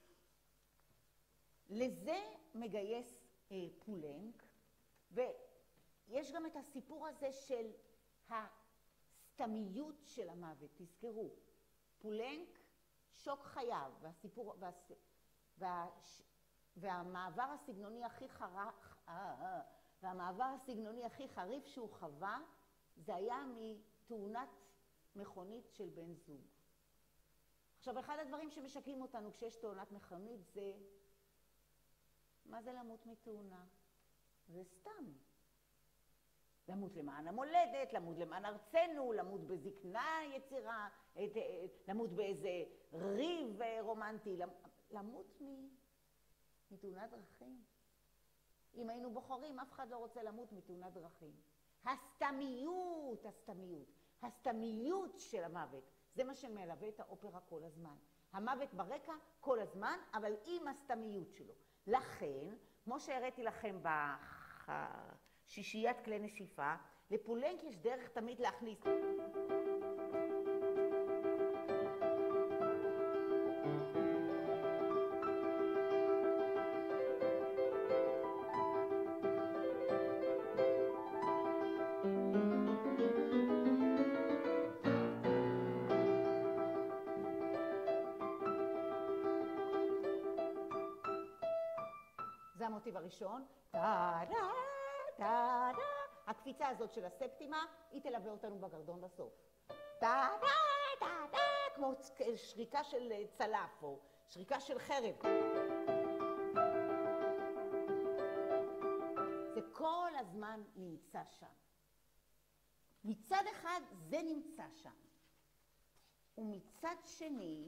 לזה מגייס פולנק, ויש גם את הסיפור הזה של הסתמיות של המוות. תזכרו, פולנק שוק חייו, והמעבר הסגנוני הכי חריף שהוא חווה, זה היה מתאונת מכונית של בן זוג. עכשיו, אחד הדברים שמשקים אותנו כשיש תאונת מכונית זה, מה זה למות מתאונה? זה סתם. למות למען המולדת, למות למען ארצנו, למות בזקנה יצירה, למות באיזה ריב רומנטי, למות מתאונת דרכים. אם היינו בוחרים, אף אחד לא רוצה למות מתאונת דרכים. הסתמיות של המוות, זה מה שמלווה את האופרה כל הזמן. המוות ברקע כל הזמן, אבל עם הסתמיות שלו. לכן, כמו שהראיתי לכם בשישיית כלי נשיפה, לפולנק יש דרך תמיד להכניס. המוטיב הראשון, טה-דה, טה-דה. הקפיצה הזאת של הספטימה, היא תלווה אותנו בגרדון בסוף. טה-דה, טה-דה, כמו שריקה של צלף או שריקה של חרב. זה כל הזמן נמצא שם. מצד אחד זה נמצא שם. ומצד שני,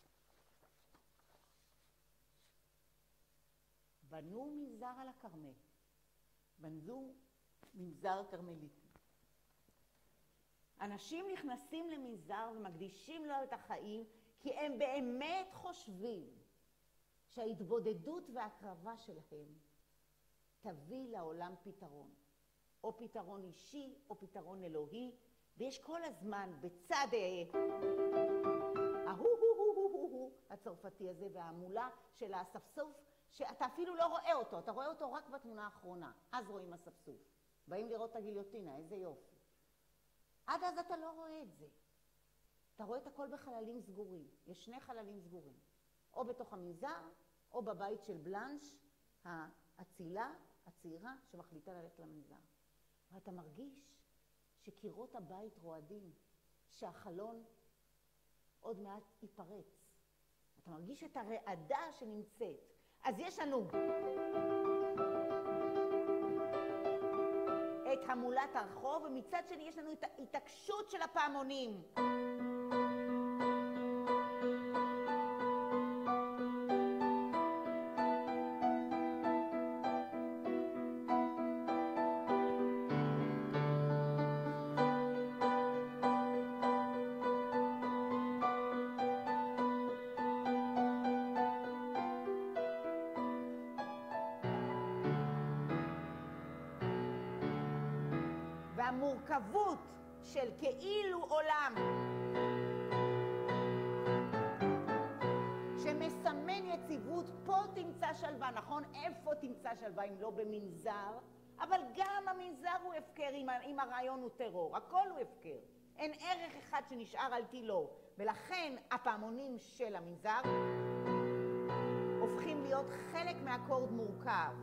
בנו מנזר על הכרמל. בנו מנזר כרמלי. אנשים נכנסים למנזר ומקדישים לו את החיים, כי הם באמת חושבים שההתבודדות וההקרבה שלהם תביא לעולם פתרון. או פתרון אישי, או פתרון אלוהי, ויש כל הזמן בצד הצרפתי הזה והעמולה של האספסוף, שאתה אפילו לא רואה אותו, אתה רואה אותו רק בתמונה האחרונה, אז רואים אספסוף. באים לראות את הגיליוטינה, איזה יופי. עד אז אתה לא רואה את זה. אתה רואה את הכל בחללים סגורים. יש שני חללים סגורים. או בתוך המנזר, או בבית של בלנש, האצילה, הצעירה, שמחליטה ללכת למנזר. ואתה מרגיש שקירות הבית רועדים, שהחלון עוד מעט ייפרץ. אתה מרגיש את הרעדה שנמצאת. אז יש לנו את המולת הרחוב, ומצד שני יש לנו את ההתעקשות של הפעמונים. והמורכבות של כאילו עולם שמסמן יציבות, פה תמצא שלווה, נכון? איפה תמצא שלווה אם לא במנזר? אבל גם המנזר הוא הפקר אם הרעיון הוא טרור, הכל הוא הפקר. אין ערך אחד שנשאר על תילו, ולכן הפעמונים של המנזר הופכים להיות חלק מאקורד מורכב.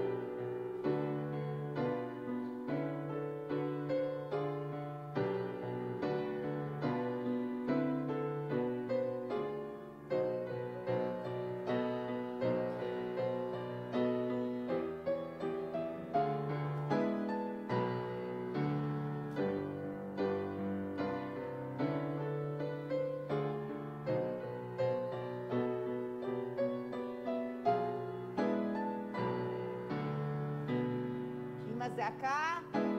הזעקה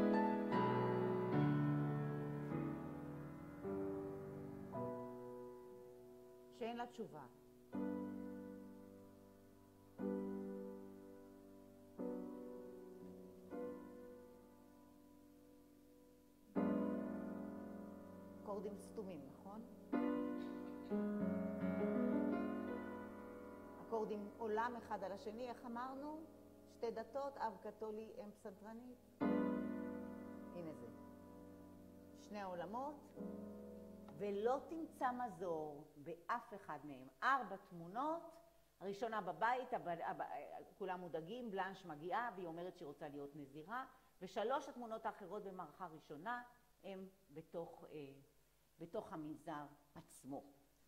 שאין לה תשובה. אקורדים סתומים, נכון? אקורדים עולם אחד על השני, איך אמרנו? שתי דתות, אב קתולי, אם פסנתרנית. הנה זה. שני העולמות, ולא תמצא מזור באף אחד מהם. 4 תמונות, הראשונה בבית, כולם מודאגים, בלנש מגיעה והיא אומרת שהיא רוצה להיות נזירה, ו3 התמונות האחרות במערכה ראשונה הם בתוך המנזר עצמו.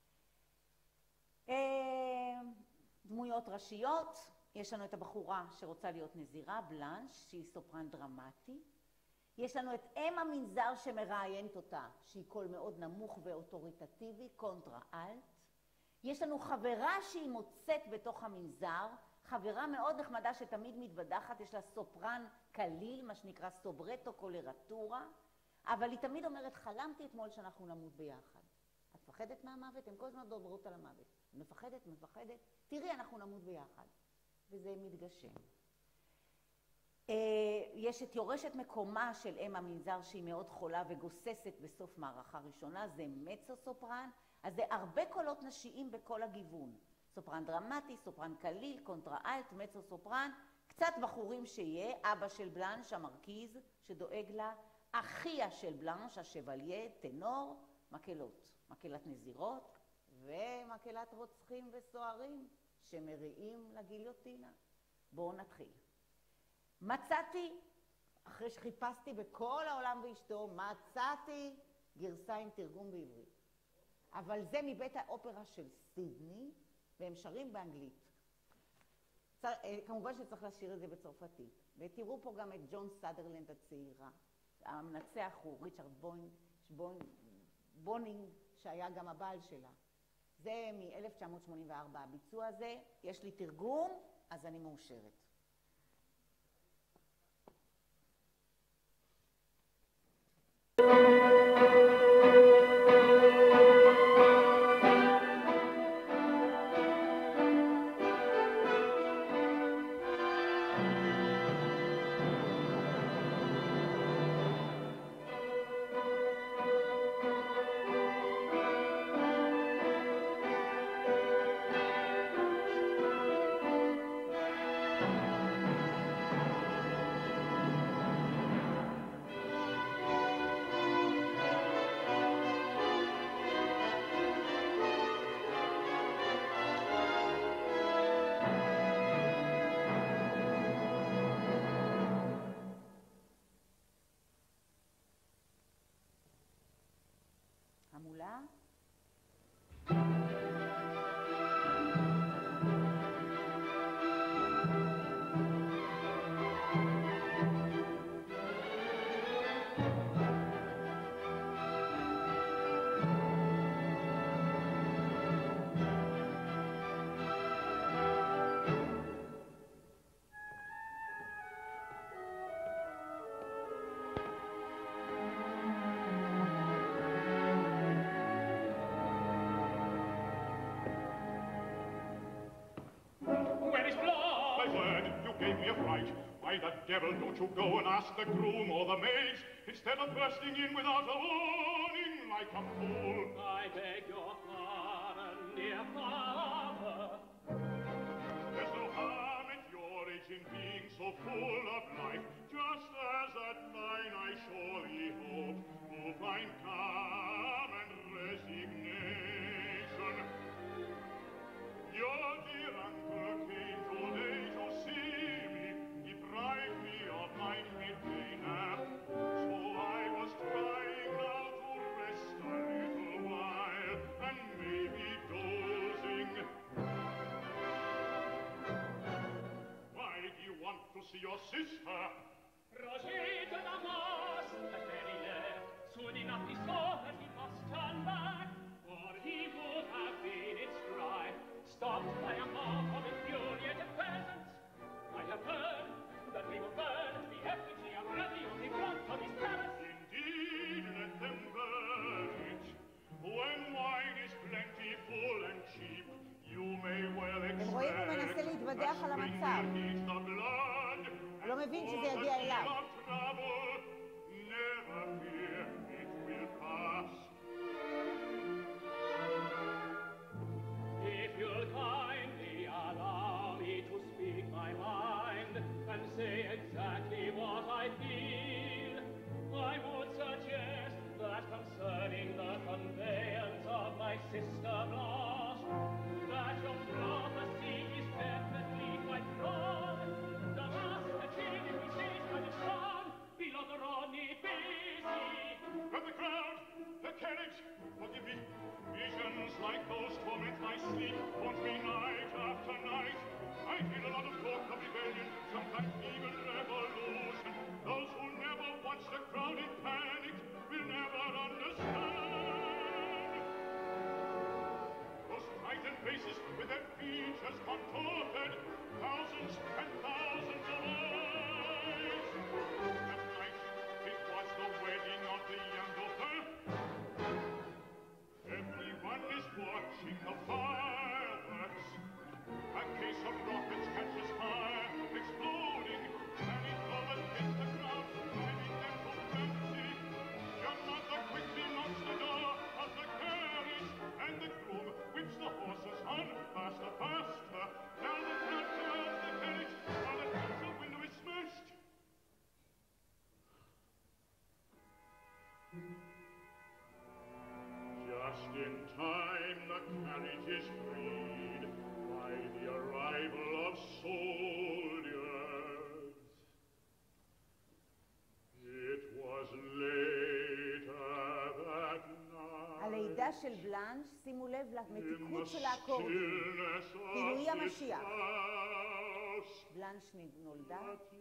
דמויות ראשיות, יש לנו את הבחורה שרוצה להיות נזירה, בלנש, שהיא סופרן דרמטי. יש לנו את אם המנזר שמראיינת אותה, שהיא קול מאוד נמוך ואוטוריטטיבי, קונטרה אלט. יש לנו חברה שהיא מוצאת בתוך המנזר, חברה מאוד נחמדה שתמיד מתבדחת, יש לה סופרן קליל, מה שנקרא סוברטו קולרטורה, אבל היא תמיד אומרת, חלמתי אתמול שאנחנו נמות ביחד. את מפחדת מהמוות? הן כל הזמן דוברות על המוות. מפחדת, תראי, אנחנו נמות ביחד. וזה מתגשם. יש את יורשת מקומה של אם המנזר שהיא מאוד חולה וגוססת בסוף מערכה ראשונה, זה מצו סופרן, אז זה הרבה קולות נשיים בכל הגיוון. סופרן דרמטי, סופרן קליל, קונטרה אלט, מצו סופרן, קצת בחורים שיהיה, אבא של בלנש, המרכיז, שדואג לה, אחיה של בלנש, השבליה, טנור, מקהלות, מקהלת נזירות ומקהלת רוצחים וסוהרים שמריעים לגיליוטינה. בואו נתחיל. מצאתי, אחרי שחיפשתי בכל העולם ואשתו, מצאתי גרסה עם תרגום בעברית. אבל זה מבית האופרה של סידני, והם שרים באנגלית. כמובן שצריך לשיר את זה בצרפתית. ותראו פה גם את ג'ון סאדרלנד הצעירה. המנצח הוא ריצ'רד בונינג, שהיה גם הבעל שלה. זה מ-1984 הביצוע הזה. יש לי תרגום, אז אני מאושרת. המולה. Why the devil don't you go and ask the groom or the maids, instead of bursting in without a warning like a fool? I beg your pardon, dear father. There's no harm at your age in being so full of life, just as at mine I surely hope to find calm and resignation. Your dear uncle came today to see me. He bribed me of my midday nap, so I was trying now to rest a little while and maybe dozing. Why do you want to see your sister? Roger de Damas, the very left. Soon enough he saw that he must turn back, or he would have been its stride. Stopped by a mob of infuriated peasants. I have heard that we will burn the effigy of Reddy on the front of his palace. Indeed, let them burn it. When wine is plentiful and cheap, you may well אתם רואים, הוא מנסה expect להתוודח על המצב. הוא לא מבין שזה יגיע אליו. Never fear, it will pass. If you'll kindly allow me to speak my mind and say exactly what I feel, I would suggest that concerning the conveyance of my sister Blanche, that your prophecy is definitely quite wrong. The master king is besieged by the crown, below the Rodney busy. From the crowd, the carriage, forgive me. Visions like those torment my sleep, haunt me night after night. I feel a lot of talk of rebellion, sometimes even revolution. Those who never watch the crowd in panic will never understand. Those frightened faces with their features contorted, thousands and thousands of eyes. That night, it was the wedding of the young daughter. Everyone is watching the fireworks. A case of rockets catches fire, exploding, and it falls against the crowd, driving them to frenzy. Your mother quickly locks the door of the carriage, and the groom whips the horses on faster, faster. Now the crowd surrounds the carriage, while the castle window is smashed. Just in time, the carriage is freed by the arrival of soldiers. הלידה של בלנש, שימו לב למתיקות של האקורדים, כאילו היא המשיח. בלנש נולדה.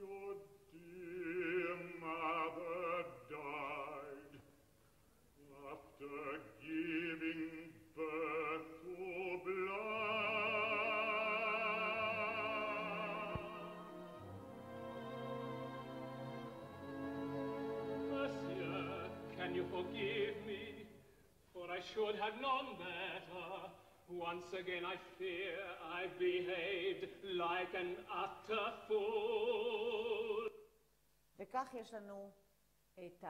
Can you forgive me, for I should have known better. Once again I fear I've behaved like an utter fool. וכך יש לנו את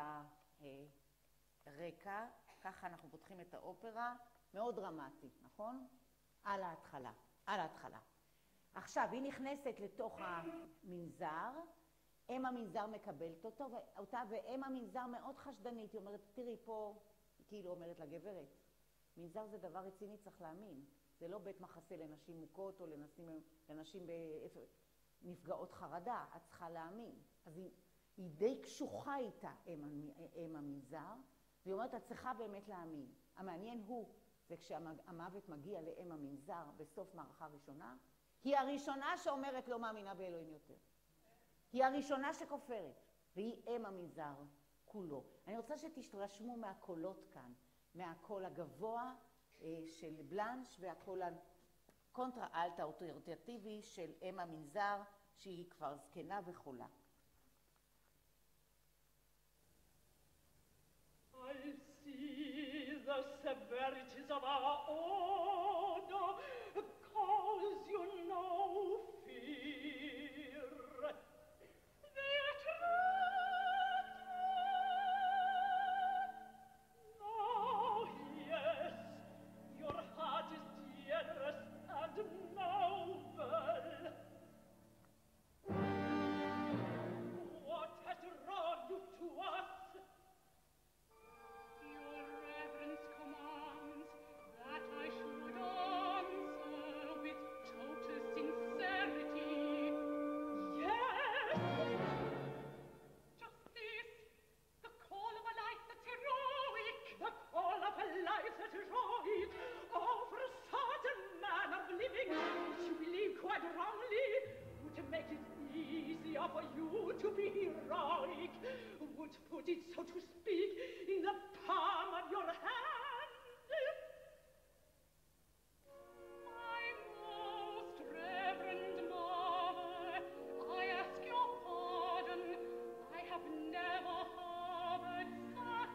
הרקע, ככה אנחנו פותחים את האופרה, מאוד דרמטי, נכון? על ההתחלה. עכשיו, היא נכנסת לתוך המנזר, אם המנזר מקבלת אותה, ואם המנזר מאוד חשדנית, היא אומרת, תראי פה, היא כאילו אומרת לגברת, מנזר זה דבר רציני, צריך להאמין. זה לא בית מחסה לנשים מוכות או לנשים נפגעות חרדה, את צריכה להאמין. אז היא די קשוחה איתה, אם המנזר, והיא אומרת, את צריכה באמת להאמין. המעניין הוא, זה כשהמוות מגיע לאם המנזר בסוף מערכה ראשונה, היא הראשונה שאומרת לא מאמינה באלוהים יותר. היא הראשונה שכופרת, והיא אם המנזר כולו. אני רוצה שתתרשמו מהקולות כאן, מהקול הגבוה של בלנש והקול הקונטרה-אלט האוטוריטטיבי של אם המנזר, שהיא כבר זקנה וחולה. I see the severities of our order cause you no fear. They attract oh yes, your heart is generous and noble. What has drawn you to us? Your reverence commands that I should answer with total sincerity. Yes! Just this, the call of a life that's heroic. The call of a life that's heroic. Oh, for a certain manner of living, which you believe quite wrongly, would make it easier for you to be heroic, would put it, so to speak, in the palm of your hand. My most reverend mother, I ask your pardon. I have never harbored such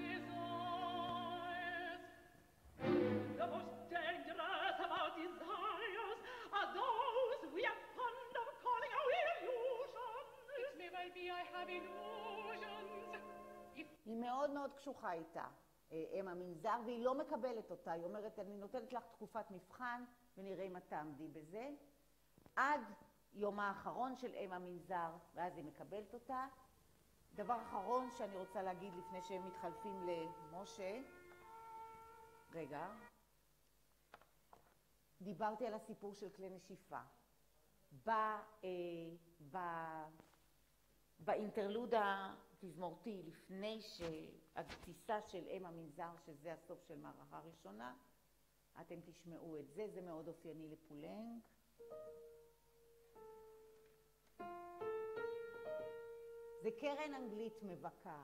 desires. The most dangerous of our desires are those we are fond of calling our illusions. It may well be I have illusions. היא מאוד מאוד קשוחה איתה, אם המנזר, והיא לא מקבלת אותה. היא אומרת, אני נותנת לך תקופת מבחן, ונראה אם את תעמדי בזה. עד יום האחרון של אם המנזר, ואז היא מקבלת אותה. דבר אחרון שאני רוצה להגיד לפני שהם מתחלפים למשה. רגע. דיברתי על הסיפור של כלי נשיפה. באינטרלוד התזמורתי, לפני שהתפיסה של אם המנזר, שזה הסוף של מערכה ראשונה, אתם תשמעו את זה, זה מאוד אופייני לפולנג. זה קרן אנגלית מבקה.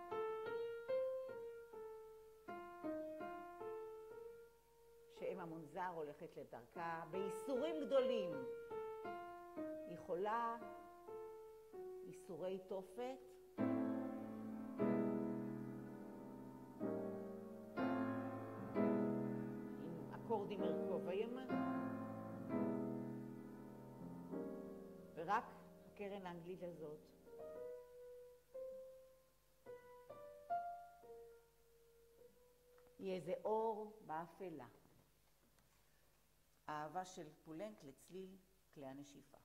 שאם המנזר הולכת לדרכה, בייסורים גדולים. היא חולה, ייסורי תופת, עם אקורדים מרכוביים, ורק הקרן האנגלית הזאת היא איזה אור באפלה. האהבה של פולנק לצליל כלי הנשיפה.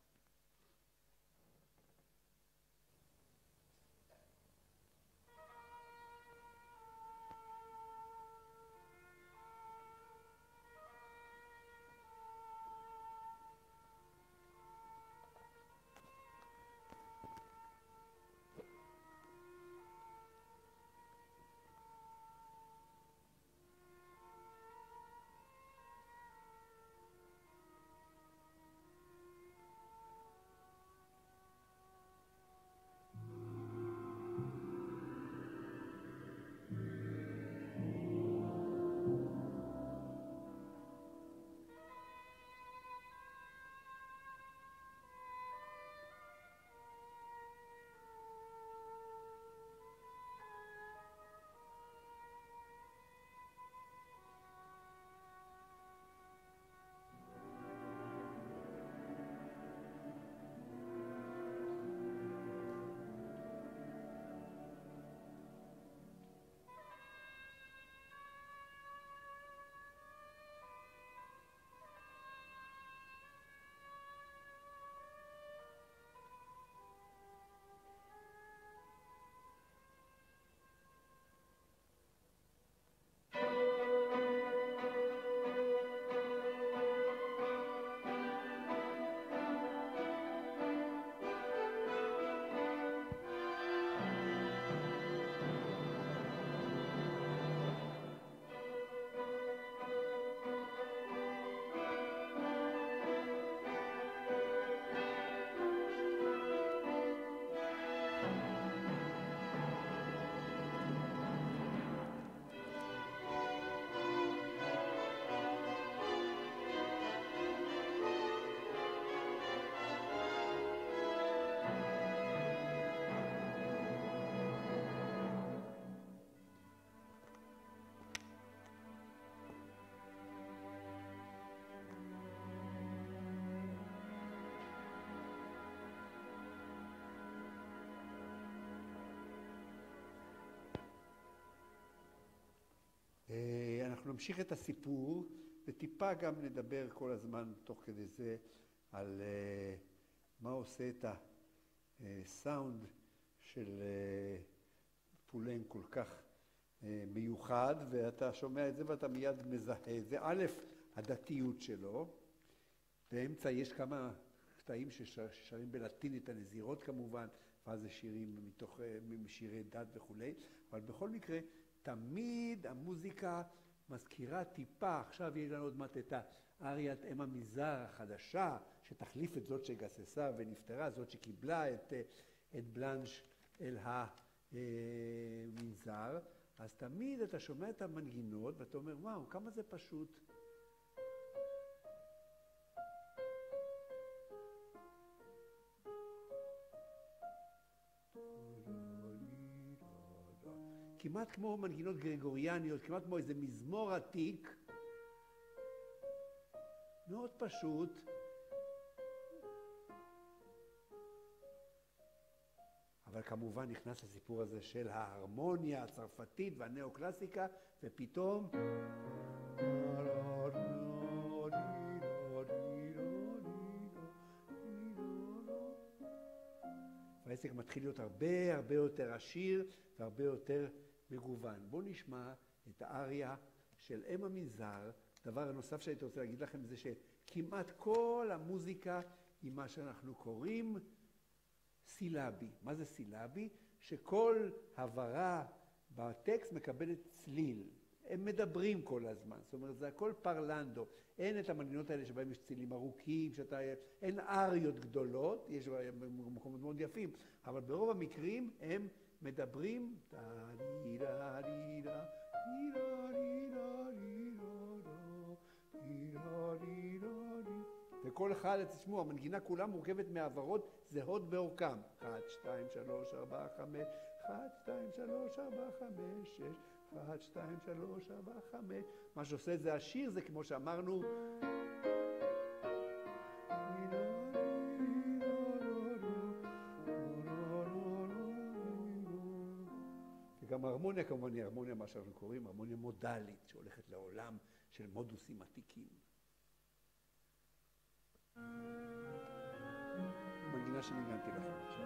אנחנו נמשיך את הסיפור, וטיפה גם נדבר כל הזמן תוך כדי זה על מה עושה את הסאונד של פולן כל כך מיוחד, ואתה שומע את זה ואתה מיד מזהה. זה א', הדתיות שלו. באמצע יש כמה קטעים ששרים בלטינית, הנזירות כמובן, ואז זה שירים מתוך שירי דת וכו'. אבל בכל מקרה, תמיד המוזיקה מזכירה טיפה. עכשיו יהיה לנו עוד מעט את האריית אם המנזר החדשה, שתחליף את זאת שגססה ונפטרה, זאת שקיבלה את בלנש אל המנזר. אז תמיד אתה שומע את המנגינות ואתה אומר, וואו, כמה זה פשוט. כמעט כמו מנגינות גרגוריאניות, כמעט כמו איזה מזמור עתיק, מאוד פשוט. אבל כמובן נכנס לסיפור הזה של ההרמוניה הצרפתית והנאו-קלאסיקה, ופתאום והעסק מתחיל להיות הרבה יותר עשיר והרבה יותר מגוון. בואו נשמע את האריה של אם המנזר. דבר הנוסף שהייתי רוצה להגיד לכם זה שכמעט כל המוזיקה היא מה שאנחנו קוראים סילבי. מה זה סילבי? שכל הברה בטקסט מקבלת צליל. הם מדברים כל הזמן, זאת אומרת זה הכל פרלנדו. אין את המנגינות האלה שבהם יש צלילים ארוכים, אין אריות גדולות, יש מקומות מאוד יפים, אבל ברוב המקרים הם מדברים וכל אחד, תשמעו, המנגינה כולה מורכבת מעברות זהות באורכם. 1, 2, 3, 4, 5, 1, 2, 3, 4, 5, 6, 1, 2, 3, 4, 5. מה שעושה את זה השיר, זה כמו שאמרנו, וגם ההרמוניה כמובן היא הרמוניה, מה שאנחנו קוראים הרמוניה מודלית, שהולכת לעולם של מודוסים עתיקים. מנגינה שניגנתי לכם עכשיו.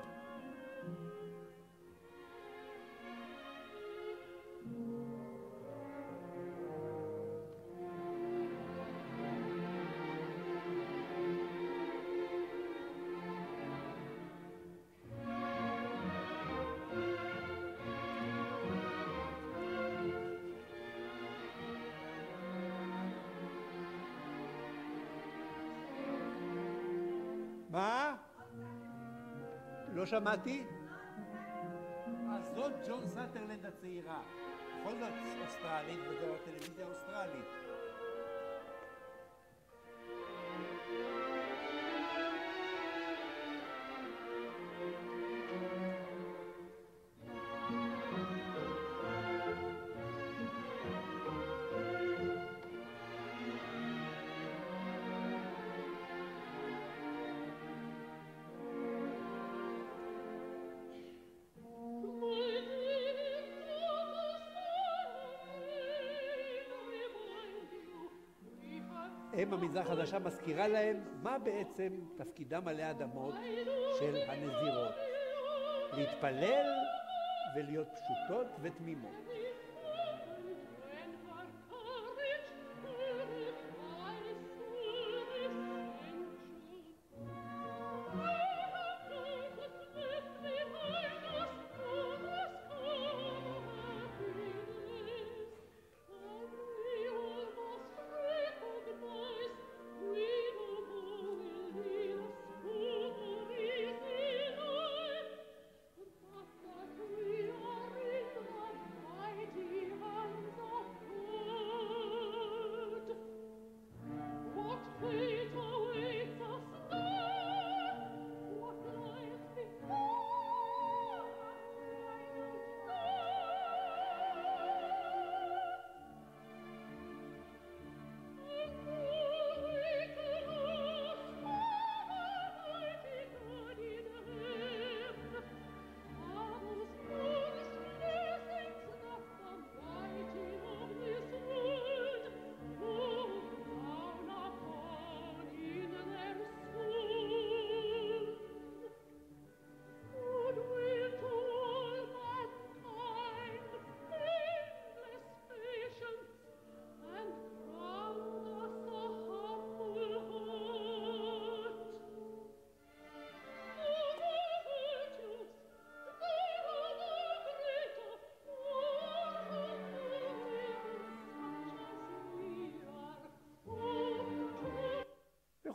מה? לא שמעתי? אז זאת ג'ון סאטרלנד הצעירה. בכל זאת אוסטרלית וזו הטלוויזיה האוסטרלית. אם המנזר החדשה מזכירה להם מה בעצם תפקידם עלי אדמות של הנזירות. להתפלל ולהיות פשוטות ותמימות.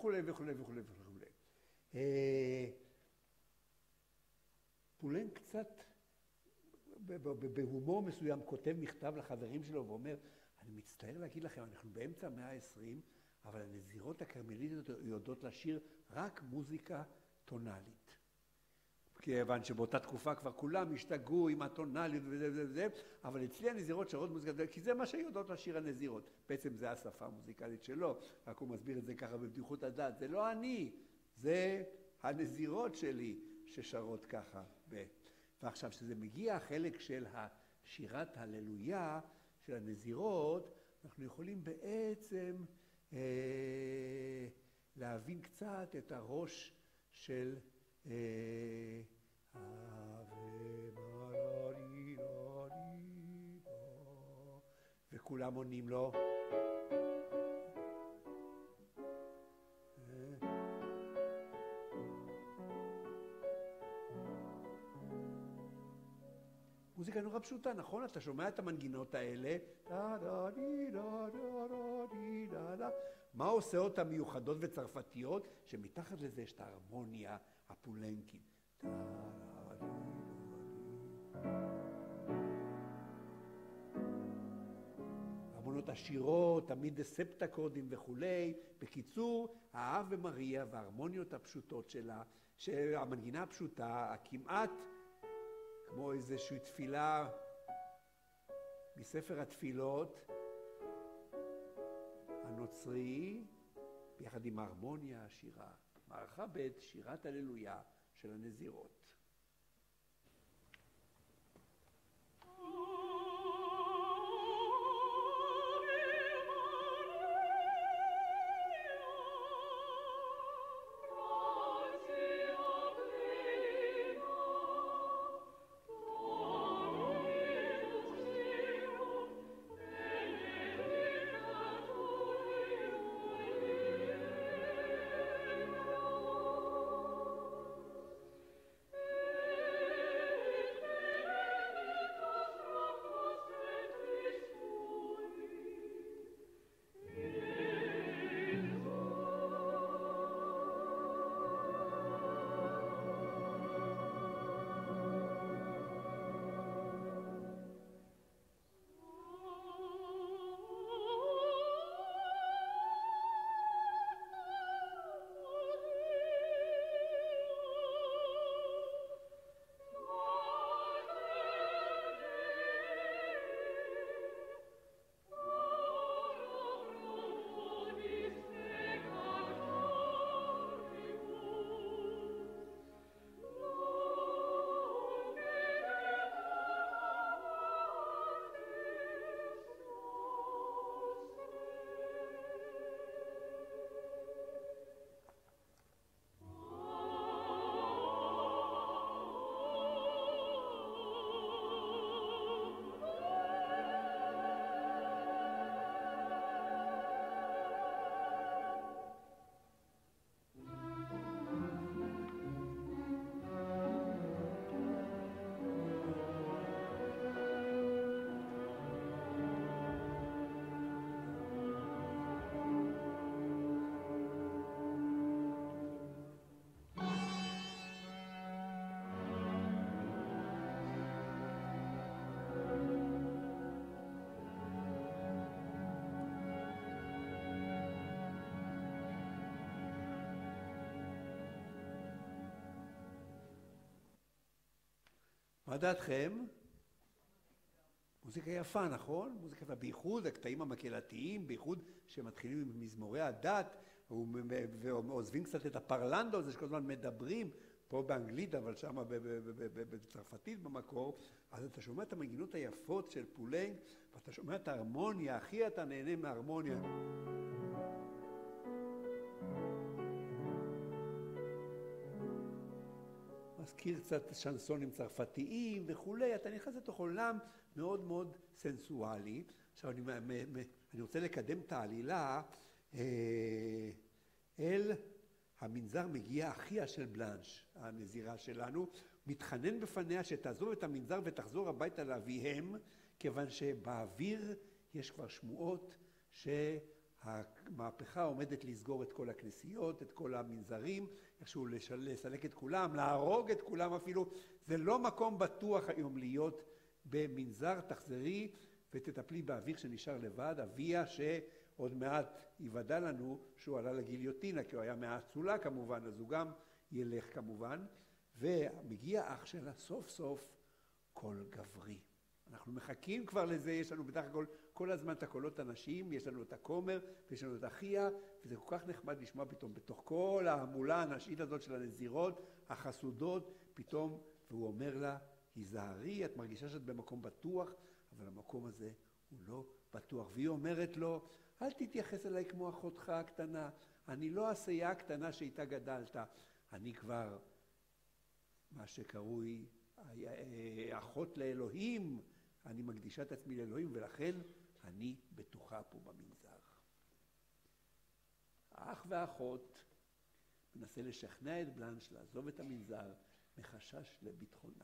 וכולי וכולי וכולי וכולי. פולנק קצת בהומור מסוים כותב מכתב לחברים שלו ואומר, אני מצטער להגיד לכם, אנחנו באמצע המאה ה-20, אבל הנזירות הכרמליטיות יודעות לשיר רק מוזיקה טונלית. כיוון שבאותה תקופה כבר כולם השתגעו עם הטונליות וזה וזה וזה, אבל אצלי הנזירות שרות מוזיקה, כי זה מה שיודעות לשיר הנזירות. בעצם זה השפה המוזיקלית שלו, רק הוא מסביר את זה ככה בבדיחות הדעת. זה לא אני, זה הנזירות שלי ששרות ככה. ועכשיו, כשזה מגיע החלק של שירת הללויה, של הנזירות, אנחנו יכולים בעצם להבין קצת את הראש של וכולם עונים לו. מוזיקה נורא פשוטה, נכון? אתה שומע את המנגינות האלה, מה עושה אותן מיוחדות וצרפתיות? שמתחת לזה יש את ההרמוניה הפולנקית. הרמוניות עשירות, תמיד ספטקורדים וכולי. בקיצור, האב ומריה וההרמוניות הפשוטות שלה, שהמנגינה הפשוטה, הכמעט כמו איזושהי תפילה מספר התפילות הנוצרי, ביחד עם ההרמוניה השירה. מערכה ב' שירת הללויה של הנזירות. מה דעתכם? מוזיקה יפה, נכון? מוזיקה יפה, בייחוד הקטעים המקהלתיים, בייחוד שמתחילים עם מזמורי הדת, ועוזבים קצת את הפרלנדו הזה שכל הזמן מדברים, פה באנגלית, אבל שם בצרפתית במקור, אז אתה שומע את המנגינות היפות של פולנק, ואתה שומע את ההרמוניה, הכי אתה נהנה מההרמוניה. מזכיר קצת שנסונים צרפתיים וכולי, אתה נכנס לתוך עולם מאוד מאוד סנסואלי. עכשיו אני רוצה לקדם את העלילה אל המנזר מגיע אחיה של בלנש, הנזירה שלנו, מתחנן בפניה שתעזוב את המנזר ותחזור הביתה לאביהם, כיוון שבאוויר יש כבר שמועות המהפכה עומדת לסגור את כל הכנסיות, את כל המנזרים, איכשהו לסלק את כולם, להרוג את כולם אפילו. זה לא מקום בטוח היום להיות במנזר. תחזרי ותטפלי באביך שנשאר לבד, אביה שעוד מעט יוודע לנו שהוא עלה לגיליוטינה, כי הוא היה מהאצולה כמובן, אז הוא גם ילך כמובן. ומגיע אח שלה סוף סוף קול גברי. אנחנו מחכים כבר לזה, יש לנו בדרך כלל כל הזמן את הקולות הנשים, יש לנו את הכומר ויש לנו את אחיה, וזה כל כך נחמד לשמוע פתאום בתוך כל ההמולה הנשית הזאת של הנזירות, החסודות, פתאום, והוא אומר לה, היזהרי, את מרגישה שאת במקום בטוח, אבל המקום הזה הוא לא בטוח. והיא אומרת לו, אל תתייחס אליי כמו אחותך הקטנה, אני לא הסייעה הקטנה שאיתה גדלת, אני כבר מה שקרוי אחות לאלוהים, אני מקדישה את עצמי לאלוהים, ולכן אני בטוחה פה במנזר. האח והאחות מנסה לשכנע את בלנש לעזוב את המנזר מחשש לביטחונה.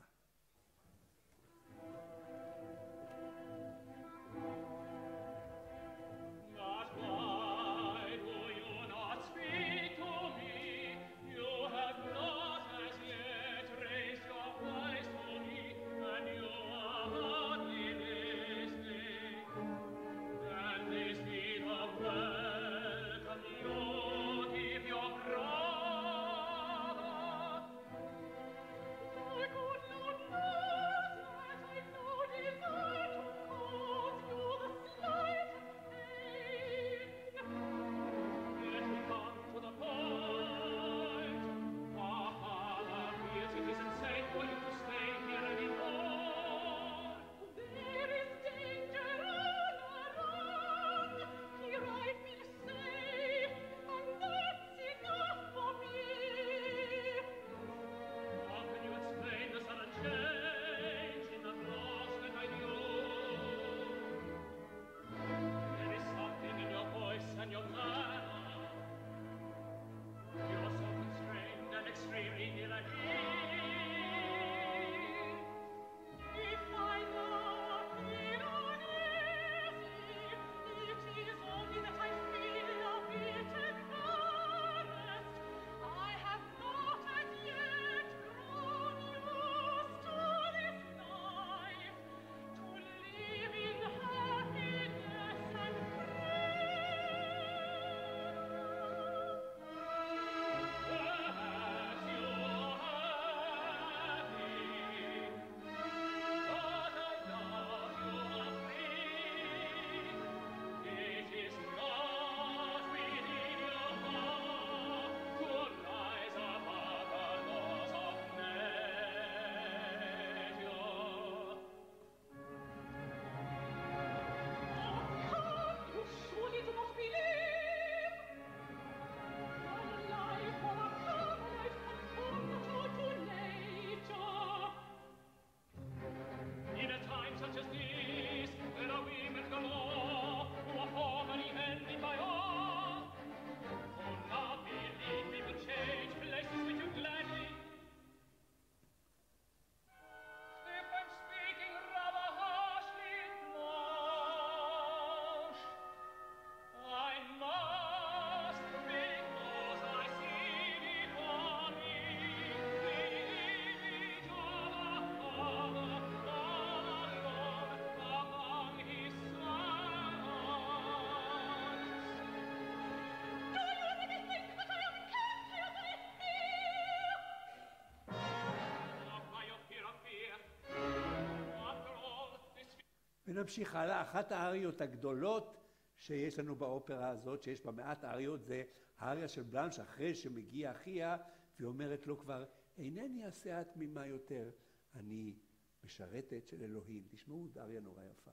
ונמשיך הלאה. אחת האריות הגדולות שיש לנו באופרה הזאת, שיש בה מעט האריות, זה האריה של בלנש, אחרי שמגיע אחיה, והיא אומרת לו כבר, אינני הסאה תמימה יותר, אני משרתת של אלוהים. תשמעו, זה אריה נורא יפה.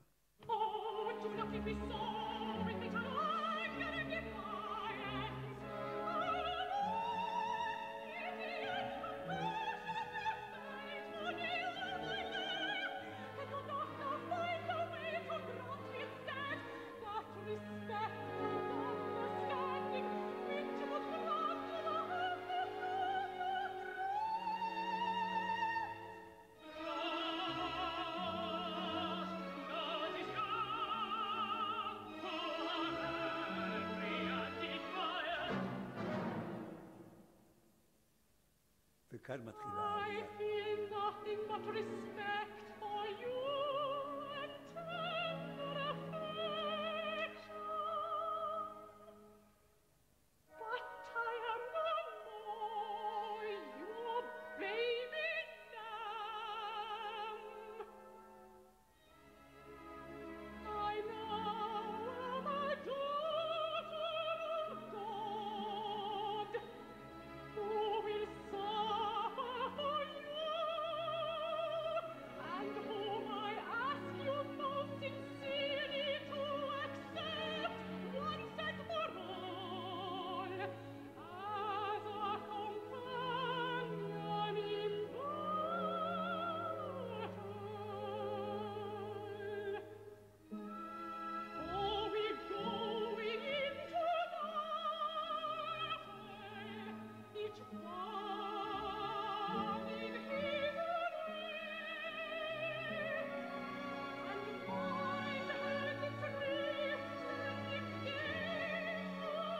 Oh וכאן מתחילה העלייה. I feel nothing but respect for you and tender affection. But I am no more your baby lamb. I now am a daughter of God, who will suffer for you, and whom I ask you most sincerely to accept once and for all as a companion in battle. Oh, we're going into battle, each one in his array, and mine has its rifts and its gates,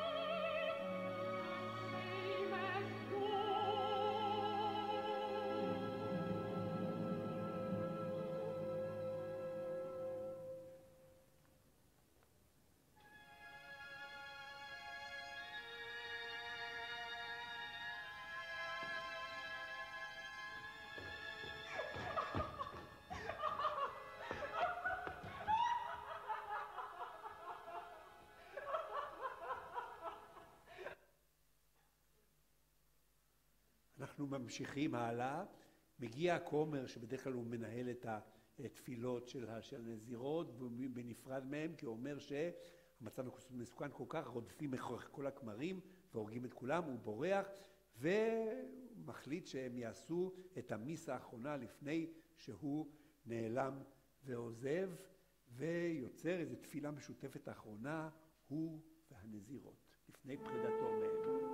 same as אנחנו ממשיכים הלאה. מגיע הכומר שבדרך כלל הוא מנהל את התפילות של הנזירות, בנפרד מהם, כי הוא אומר שהמצב מסוכן כל כך, רודפים אחרי כל הכמרים והורגים את כולם, הוא בורח ומחליט שהם יעשו את המיסה האחרונה לפני שהוא נעלם ועוזב, ויוצר איזו תפילה משותפת האחרונה, הוא והנזירות, לפני פרידתו מהם.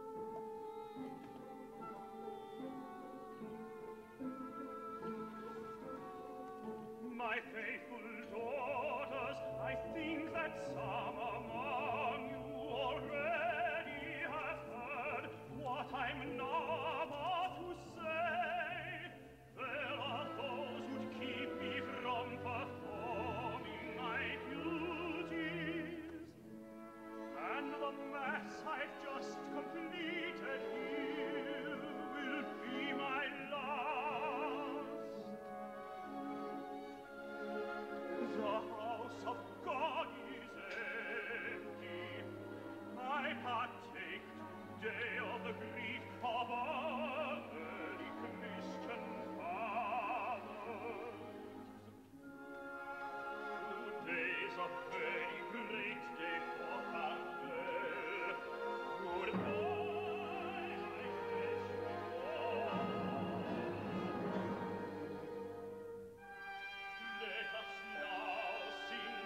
My faithful daughters, I think that some among you already have heard what I'm now about to say. There are those who'd keep me from performing my duties, and the mass I've just completed here will be my last. The house of God is empty. I partake today of the grief of our early Christian fathers. Today's a very great day for Handel. Goodbye, my precious all. Let us now sing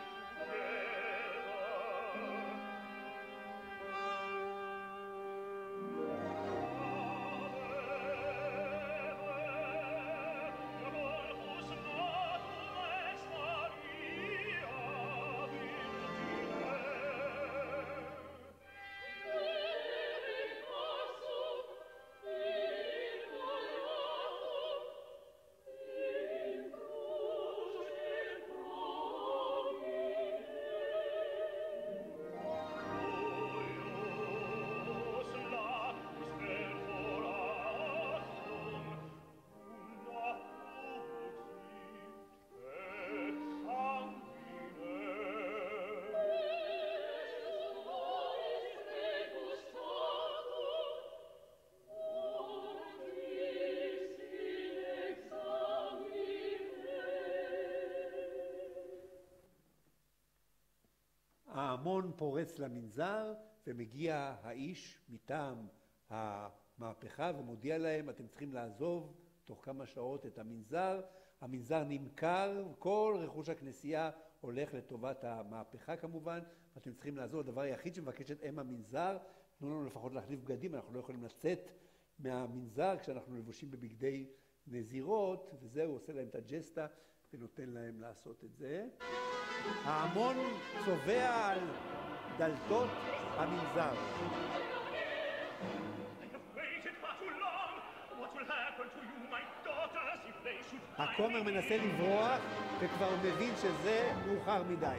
ההמון פורץ למנזר, ומגיע האיש מטעם המהפכה ומודיע להם, אתם צריכים לעזוב תוך כמה שעות את המנזר. המנזר נמכר, כל רכוש הכנסייה הולך לטובת המהפכה כמובן, ואתם צריכים לעזוב. הדבר היחיד שמבקשת אם המנזר, תנו לנו לפחות להחליף בגדים, אנחנו לא יכולים לצאת מהמנזר כשאנחנו לבושים בבגדי נזירות, וזהו, עושה להם את הג'סטה ונותן להם לעשות את זה. ההמון צובע על דלתות המנזר. I have waited far too long. What will הכומר מנסה לברוח וכבר מבין שזה מאוחר מדי.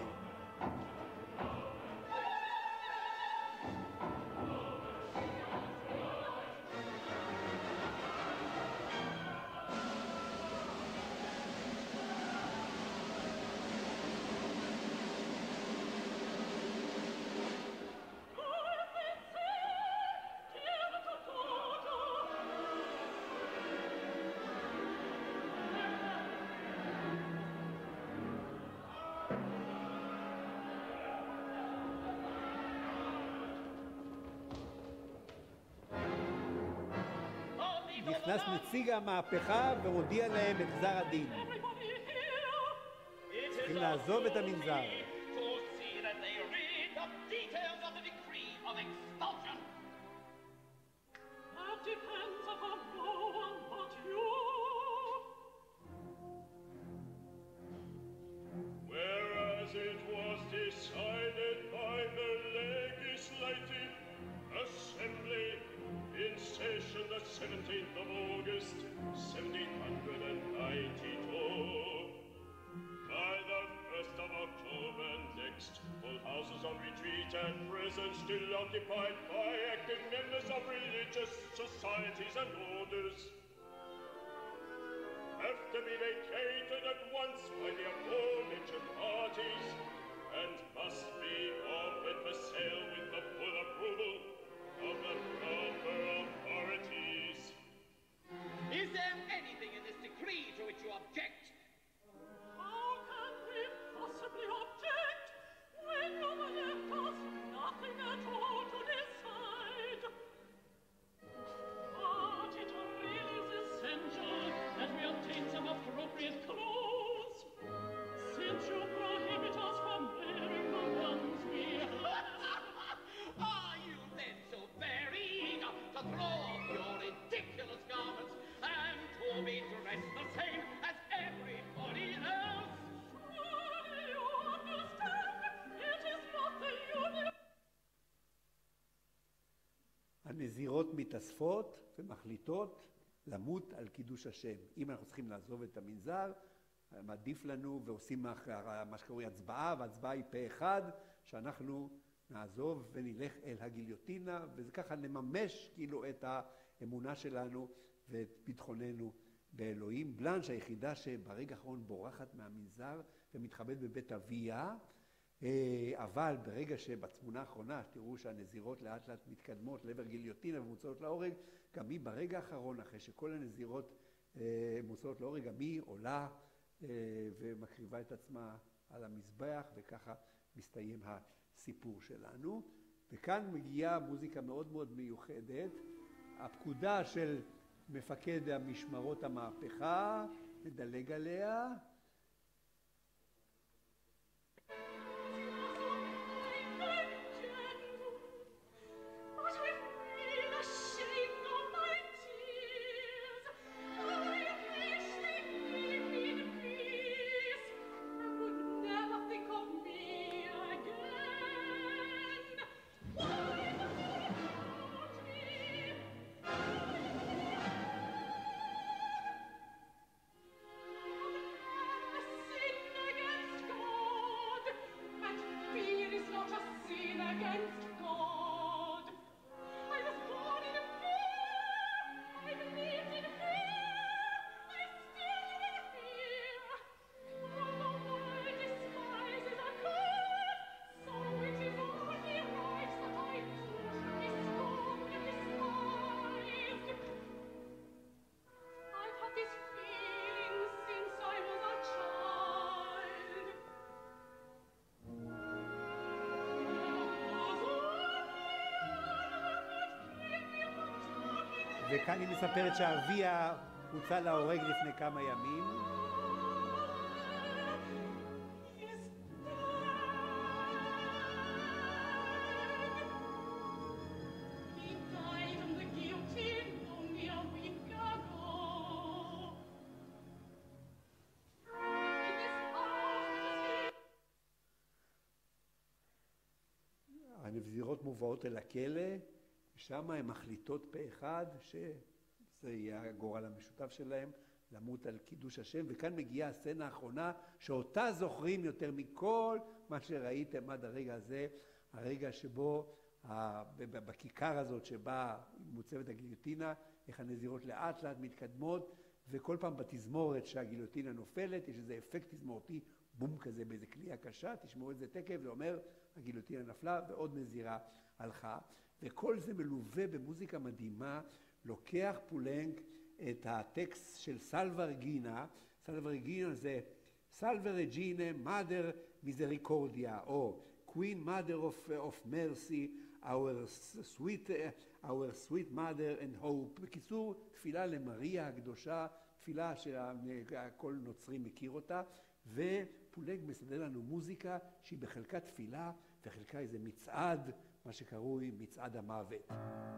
נכנס נציג המהפכה והודיע להם את גזר הדין. צריכים לעזוב את המנזר. Whereas it was decided by the Legislative Assembly in session the 17th of August, 1792, by the 1st of October next, all houses on retreat and prison still occupied by active members of religious societies and orders have to be vacated at once by the aforementioned parties and must be offered for sale with the full approval of the proper authorities. Is there anything in this decree to which you object? How can we possibly object when you left us nothing at all to decide? But it really is essential that we obtain some appropriate clothes, since you prohibit us from wearing the ones we have. Are you then so very eager to throw off your ridiculous garments and to be dressed the same as everybody else? Surely you understand, it is not the union. הנזירות מתאספות ומחליטות למות על קידוש השם. אם אנחנו צריכים לעזוב את המנזר, מעדיף לנו ועושים מה שקוראים הצבעה, וההצבעה היא פה אחד, שאנחנו נעזוב ונלך אל הגיליוטינה, וזה ככה נממש כאילו את האמונה שלנו ואת ביטחוננו באלוהים. בלנש היחידה שברגע האחרון בורחת מהמנזר ומתחבאת בבית אביה, אבל ברגע שבתמונה האחרונה תראו שהנזירות לאט לאט מתקדמות לעבר גיליוטינה ומוצאות להורג, גם היא ברגע האחרון, אחרי שכל הנזירות מוצאות להורג, גם היא עולה ומקריבה את עצמה על המזבח, וככה מסתיים הסיפור שלנו. וכאן מגיעה מוזיקה מאוד מאוד מיוחדת, הפקודה של מפקד המשמרות המהפכה, נדלג עליה. וכאן היא מספרת שאביה הוצא להורג לפני כמה ימים. הנזירות מובאות אל הכלא, ושם הן מחליטות פה אחד שזה זה יהיה הגורל המשותף שלהם, למות על קידוש השם. וכאן מגיעה הסצנה האחרונה, שאותה זוכרים יותר מכל מה שראיתם עד הרגע הזה, הרגע שבו בכיכר הזאת שבה מוצבת הגיליוטינה, איך הנזירות לאט לאט מתקדמות, וכל פעם בתזמורת שהגיליוטינה נופלת, יש איזה אפקט תזמורתי, בום כזה באיזה כלייה קשה, תשמעו את זה תקף, זה אומר, הגיליוטינה נפלה ועוד נזירה הלכה. וכל זה מלווה במוזיקה מדהימה, לוקח פולנק את הטקסט של סלווה רג'ינה, סלווה רג'ינה זה סלווה רג'ינה, מאדר מיזריקורדיה, או Queen Mother of Mercy, our sweet mother and hope. בקיצור, תפילה למריה הקדושה, תפילה שהכל נוצרי מכיר אותה, ופולנק מסדר לנו מוזיקה שהיא בחלקה תפילה וחלקה איזה מצעד, מה שקרוי מצעד המוות.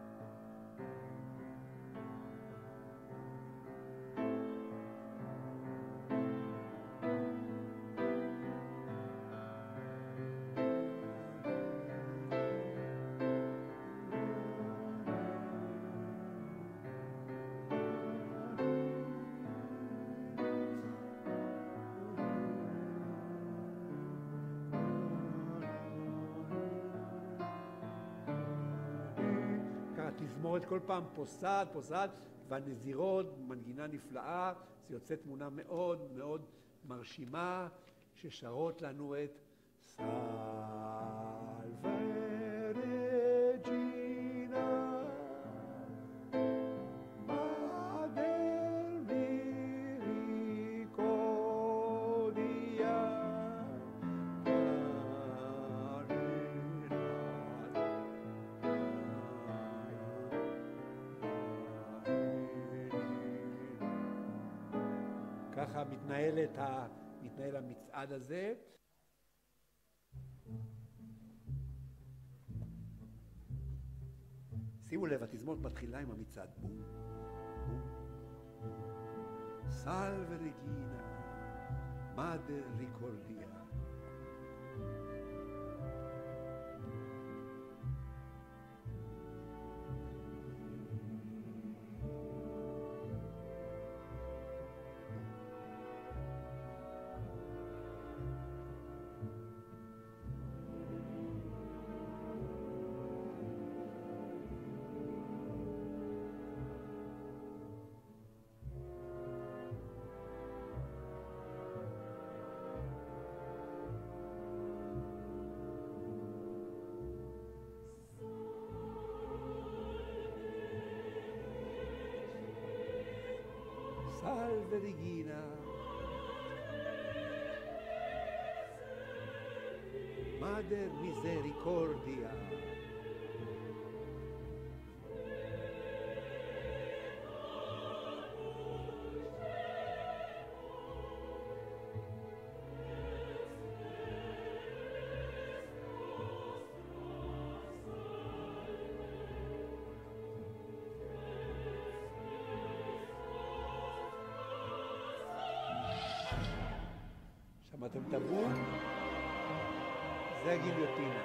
התזמורת כל פעם פוסעת, והנזירות, מנגינה נפלאה, זה יוצא תמונה מאוד מאוד מרשימה, ששרות לנו את סלווה רג'ינה, מאדר מיריקורדיה. ככה מתנהל המצעד הזה. שימו לב, התזמורת מתחילה עם המצעד. בום, בום, סלווה רג'ינה, מאדר ריקורדיה. Salve Regina, Mater Misericordia. שמעתם את הבום? זה הגיליוטינה.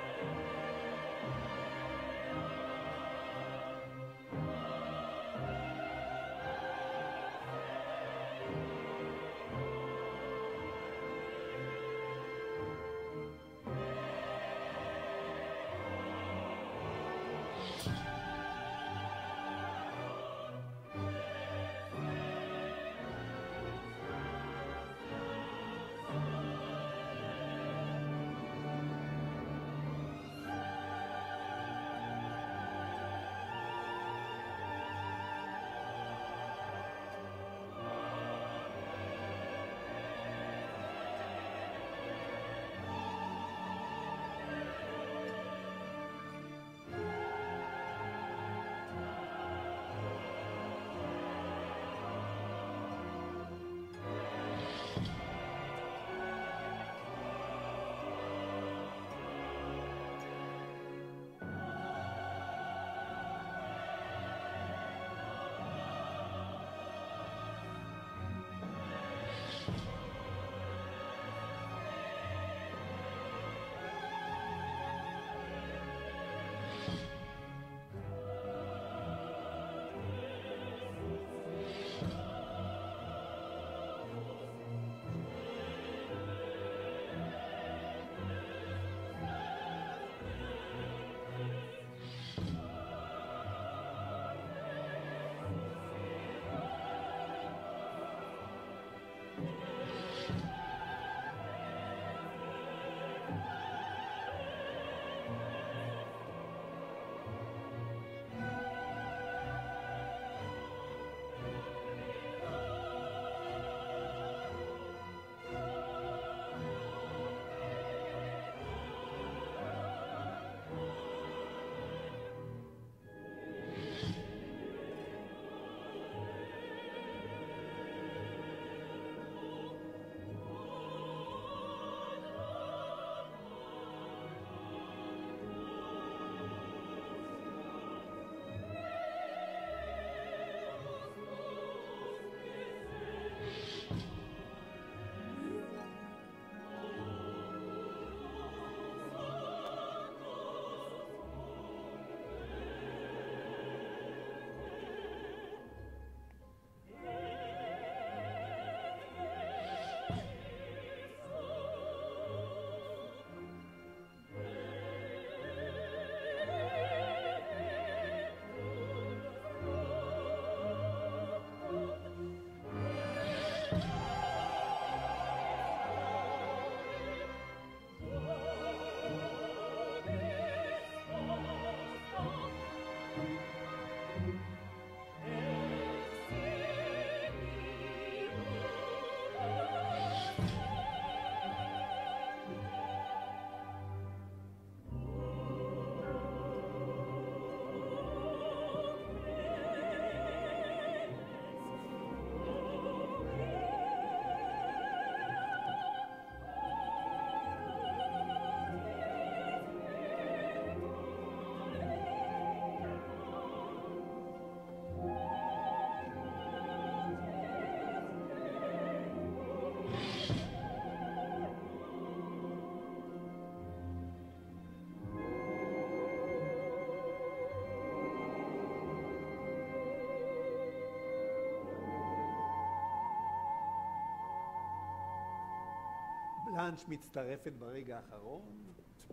לאנש מצטרפת ברגע האחרון.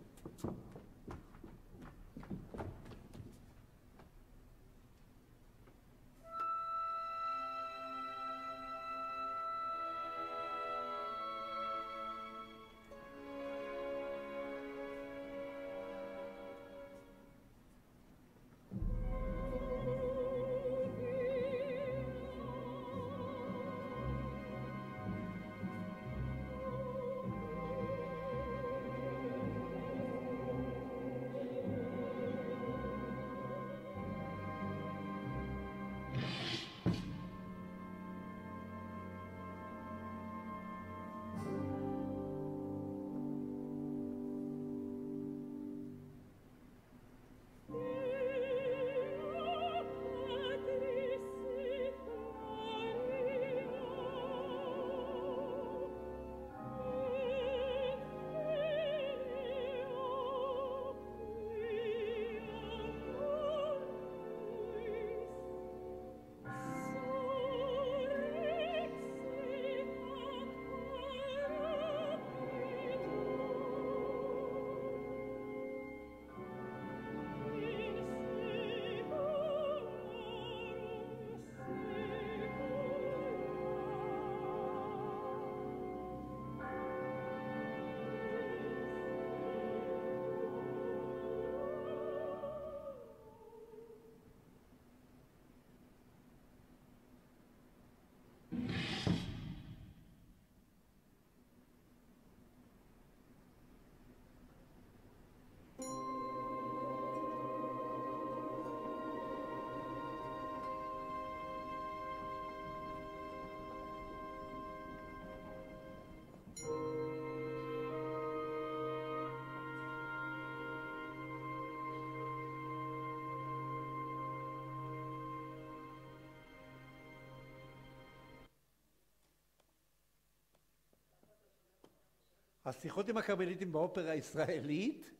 השיחות עם הקרמליטים באופרה הישראלית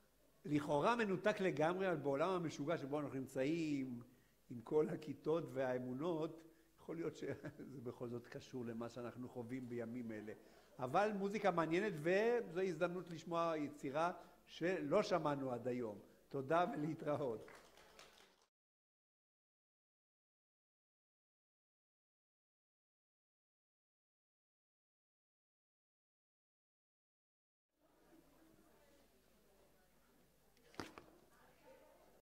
לכאורה מנותק לגמרי על בעולם המשוגע שבו אנחנו נמצאים עם כל הכיתות והאמונות. יכול להיות שזה בכל זאת קשור למה שאנחנו חווים בימים אלה, אבל מוזיקה מעניינת וזו הזדמנות לשמוע יצירה שלא שמענו עד היום. תודה ולהתראות.